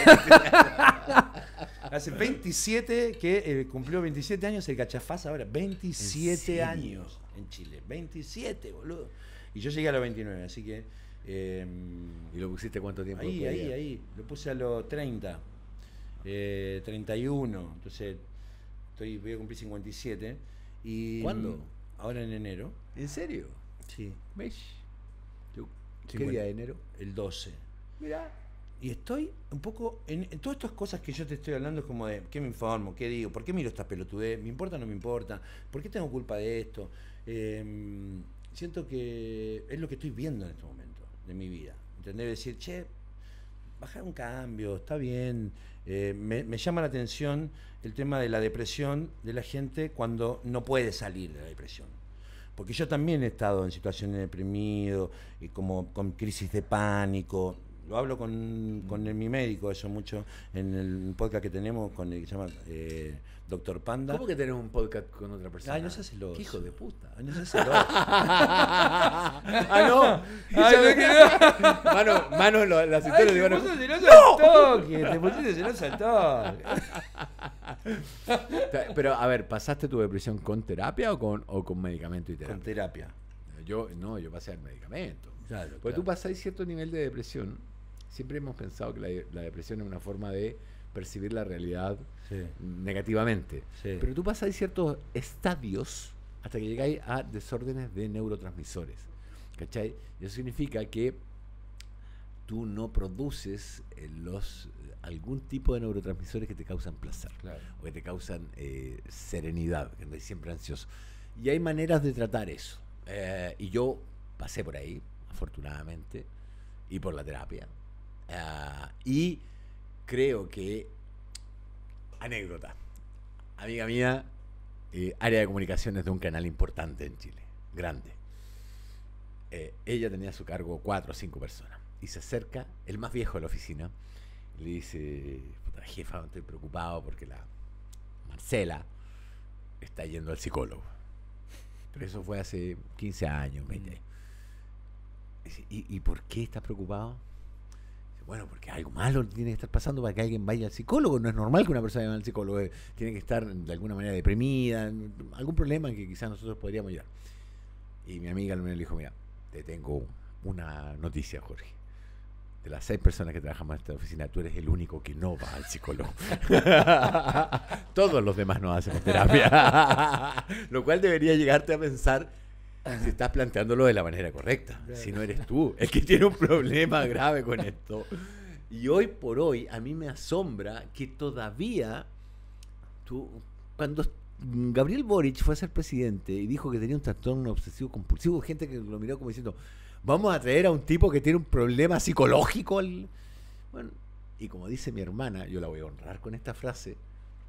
Hace veintisiete que eh, cumplió veintisiete años el Cachafaz ahora. veintisiete serio? años en Chile. veintisiete, boludo. Y yo llegué a los veintinueve, así que... eh, ¿Y lo pusiste cuánto tiempo? ahí, después ahí, ya? ahí. Lo puse a los treinta. Eh, treinta y uno. Entonces, estoy, voy a cumplir cincuenta y siete. Y, ¿Cuándo? Ahora en enero. ¿En serio? Sí. ¿Ves? Yo- ¿Qué Cincuenta. día de enero? El doce. Mirá. Y estoy un poco en, en todas estas cosas que yo te estoy hablando, es como de qué me informo, qué digo, por qué miro esta pelotudez, me importa o no me importa, por qué tengo culpa de esto. Eh, siento que es lo que estoy viendo en este momento de mi vida. ¿Entendés? Decir, che, bajar un cambio, está bien. Eh, me, me llama la atención el tema de la depresión de la gente cuando no puede salir de la depresión. Porque yo también he estado en situaciones deprimido, y como con crisis de pánico. Lo hablo con, con el- mi médico, eso mucho, en el podcast que tenemos con el que se llama eh, Doctor Panda. ¿Cómo que tenés un podcast con otra persona? Ay, no seas celoso. ¿Qué hijo de puta? Ay, no seas celoso. ah, no. Ay, no quiero- Mano, mano, lo- la Ay, cintura te de mano. puso celoso al toque, te pusiste celoso al toque. Pero, a ver, ¿pasaste tu depresión con terapia o con, o con medicamento y Con terapia? terapia. Yo, no, yo pasé al medicamento. Claro, Porque claro. tú pasás cierto nivel de depresión. Siempre hemos pensado que la, la depresión es una forma de percibir la realidad Sí, negativamente. sí. Pero tú pasas ciertos estadios hasta que llegáis a desórdenes de neurotransmisores. ¿Cachai? Y eso significa que tú no produces eh, los algún tipo de neurotransmisores que te causan placer Claro. o que te causan eh, serenidad, que andas siempre ansioso. Y hay maneras de tratar eso. Eh, y yo pasé por ahí, afortunadamente, y por la terapia. Ah, y creo que, anécdota, amiga mía, eh, área de comunicaciones de un canal importante en Chile, grande. Eh, ella tenía a su cargo cuatro o cinco personas. Y se acerca el más viejo de la oficina y le dice, puta, jefa, estoy preocupado porque la Marcela está yendo al psicólogo. Pero eso fue hace quince años, veinte años. Dice, ¿Y, ¿Y por qué estás preocupado? Dice, bueno, porque algo malo tiene que estar pasando para que alguien vaya al psicólogo. No es normal que una persona vaya al psicólogo. eh, Tiene que estar de alguna manera deprimida, algún problema en que quizás nosotros podríamos ayudar. Y mi amiga le dijo, mira, te tengo una noticia, Jorge. De las seis personas que trabajamos en esta oficina, tú eres el único que no va al psicólogo. Todos los demás no hacemos terapia. Lo cual debería llegarte a pensar si estás planteándolo de la manera correcta. Si no eres tú el que tiene un problema grave con esto. Y hoy por hoy, a mí me asombra que todavía tú, cuando Gabriel Boric fue a ser presidente y dijo que tenía un trastorno obsesivo compulsivo, gente que lo miró como diciendo, vamos a traer a un tipo que tiene un problema psicológico al... Bueno, y como dice mi hermana, yo la voy a honrar con esta frase,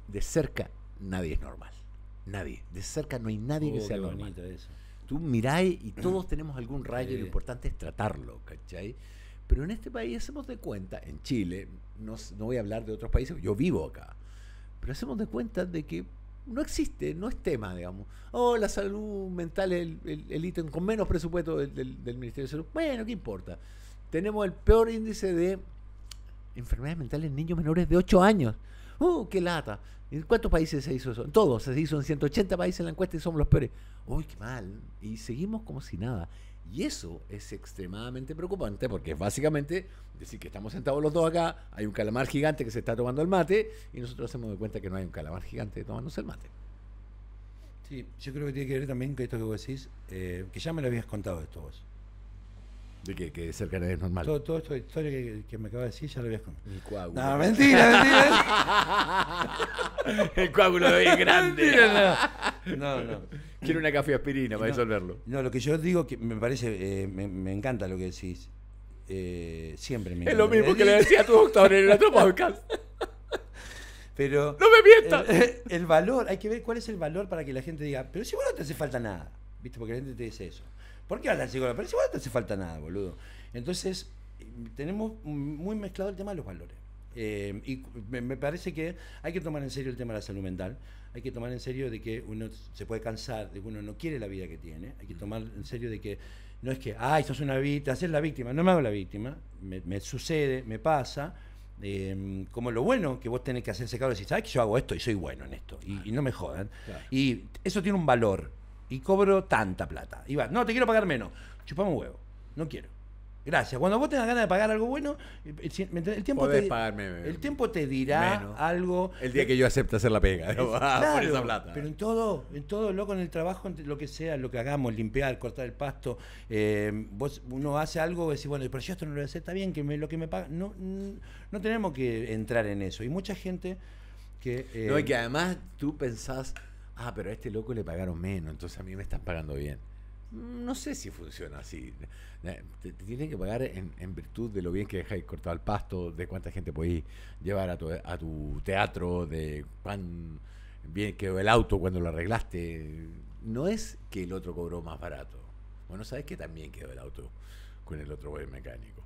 de cerca nadie es normal. Nadie. De cerca no hay nadie que Oh, sea qué normal. bonito eso. Tú miráis y todos tenemos algún rayo y Sí. lo importante es tratarlo, ¿cachai? Pero en este país hacemos de cuenta, en Chile, no, s- no voy a hablar de otros países, yo vivo acá, pero hacemos de cuenta de que no existe, no es tema, digamos. Oh, la salud mental es el, el- el ítem con menos presupuesto del, del- del Ministerio de Salud. Bueno, ¿qué importa? Tenemos el peor índice de enfermedades mentales en niños menores de ocho años. ¡Uh, qué lata! ¿En cuántos países se hizo eso? En todos, se hizo en ciento ochenta países en la encuesta y somos los peores. ¡Uy, qué mal! Y seguimos como si nada. Y eso es extremadamente preocupante porque es básicamente decir que estamos sentados los dos acá, hay un calamar gigante que se está tomando el mate y nosotros hacemos de cuenta que no hay un calamar gigante tomándose el mate. Sí, yo creo que tiene que ver también con esto que vos decís, eh, que ya me lo habías contado esto vos. De que, que cerca es normal. Todo, todo esto historia que, que me acabas de decir ya lo habías contado. Mi coágulo. No, mentira, mentira. El coágulo de hoy es grande. Mentira, no. No, no. Quiero una café aspirina para No. disolverlo. No, lo que yo digo que me parece, eh, me, me encanta lo que decís. Eh, siempre me Es encanta. lo mismo que le decía a tu doctor en el otro podcast. Pero ¡No me mientas! el, el valor, hay que ver cuál es el valor para que la gente diga, pero si vos no te hace falta nada, ¿viste? Porque la gente te dice eso. ¿Por qué vas al psicólogo? Pero si vos no te hace falta nada, boludo. Entonces, eh, tenemos muy mezclado el tema de los valores. Eh, y me, me parece que hay que tomar en serio el tema de la salud mental. Hay que tomar en serio de que uno se puede cansar, de que uno no quiere la vida que tiene. Hay que tomar en serio de que no es que, ay, sos una víctima, haces la víctima. No me hago la víctima, me, me sucede, me pasa. Eh, como lo bueno que vos tenés que hacerse cargo y decir, sabes que yo hago esto y soy bueno en esto y, y no me jodan. Claro. Y eso tiene un valor y cobro tanta plata. Y va, no, te quiero pagar menos. Chupame un huevo, no quiero. Gracias. Cuando vos tengas ganas de pagar algo bueno, el, el- el tiempo Podés te, pagarme el tiempo te dirá menos. algo. El día que yo acepte hacer la pega. Es- ¿no? Ah, por claro, esa plata. pero en todo, en todo, loco, en el trabajo, en lo que sea, lo que hagamos, limpiar, cortar el pasto, eh, vos, uno hace algo y decís, bueno, pero yo esto no lo voy a hacer, está bien, que me, lo que me pagan. No, mm, no tenemos que entrar en eso. Y mucha gente que. eh, No, y que además tú pensás, ah, pero a este loco le pagaron menos, entonces a mí me están pagando bien. Mm, No sé si funciona así. Eh, Te, te tienen que pagar en, en virtud de lo bien que dejáis cortado el pasto, de cuánta gente podéis llevar a tu, a tu teatro, de cuán bien quedó el auto cuando lo arreglaste. No es que el otro cobró más barato. Bueno, sabes que también quedó el auto con el otro buen mecánico.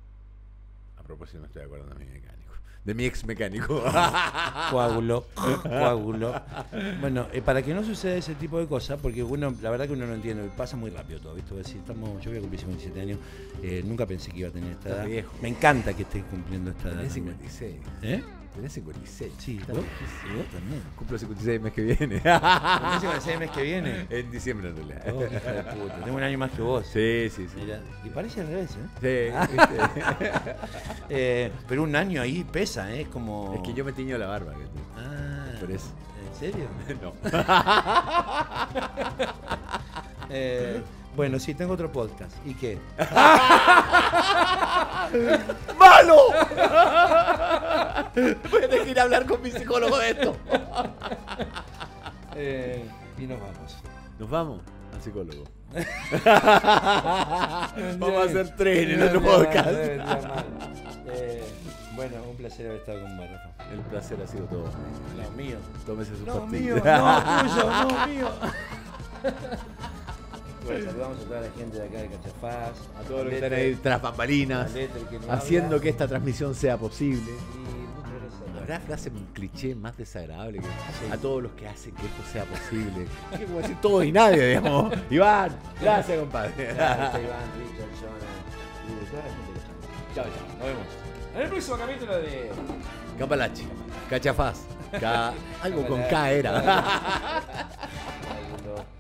A propósito, me estoy acordando de mi mecánico. De mi ex mecánico. Coágulo, coágulo. Bueno, eh, para que no suceda ese tipo de cosas, porque uno, la verdad que uno no entiende, pasa muy rápido todo, ¿viste? Decir, estamos, yo voy a cumplir cincuenta y siete años, eh, nunca pensé que iba a tener esta Estás edad. viejo. Me encanta que estés cumpliendo esta edad. Tenés también. cincuenta y seis. ¿Eh? Tenés cincuenta y seis. Sí, Estás vos, viejísimo. y vos también. Cumplo cincuenta y seis el mes que viene. ¿Cumplís cincuenta y seis el mes que viene? En diciembre en realidad. Oh, qué hija de puta. Tengo un año más que vos. Sí, sí, sí. Mira, y parece al revés, ¿eh? Sí, ¿viste? Eh, pero un año ahí pesa, ¿eh? Es como. Es que yo me tiño la barba. ¿viste? Ah, Por eso. ¿En serio? No. Eh, bueno, sí, tengo otro podcast. ¿Y qué? ¡Malo! Voy a tener que ir a hablar con mi psicólogo de esto. Eh, y nos vamos. Nos vamos al psicólogo. Vamos a hacer tres en el otro podcast. Eh, bueno, un placer haber estado con vos, Rafa. El placer ha sido todo. No, mío. Tómese su No, pastilla. mío, no, tuyo, no, mío. Bueno, saludamos a toda la gente de acá de Cachafaz. A todos los que están ahí tras bambalinas, haciendo que esta transmisión sea posible. Y muchas gracias. ¿Habrá frase un cliché más desagradable que Sí. a todos los que hacen que esto sea posible? Hay que como decir todos y nadie, digamos. Iván, gracias, compadre. Gracias, Iván, Richard, Jonah y toda la gente que está. Chao, chao. Nos vemos. En el próximo capítulo de. Campalache, Cachafaz, Ca- algo con K era.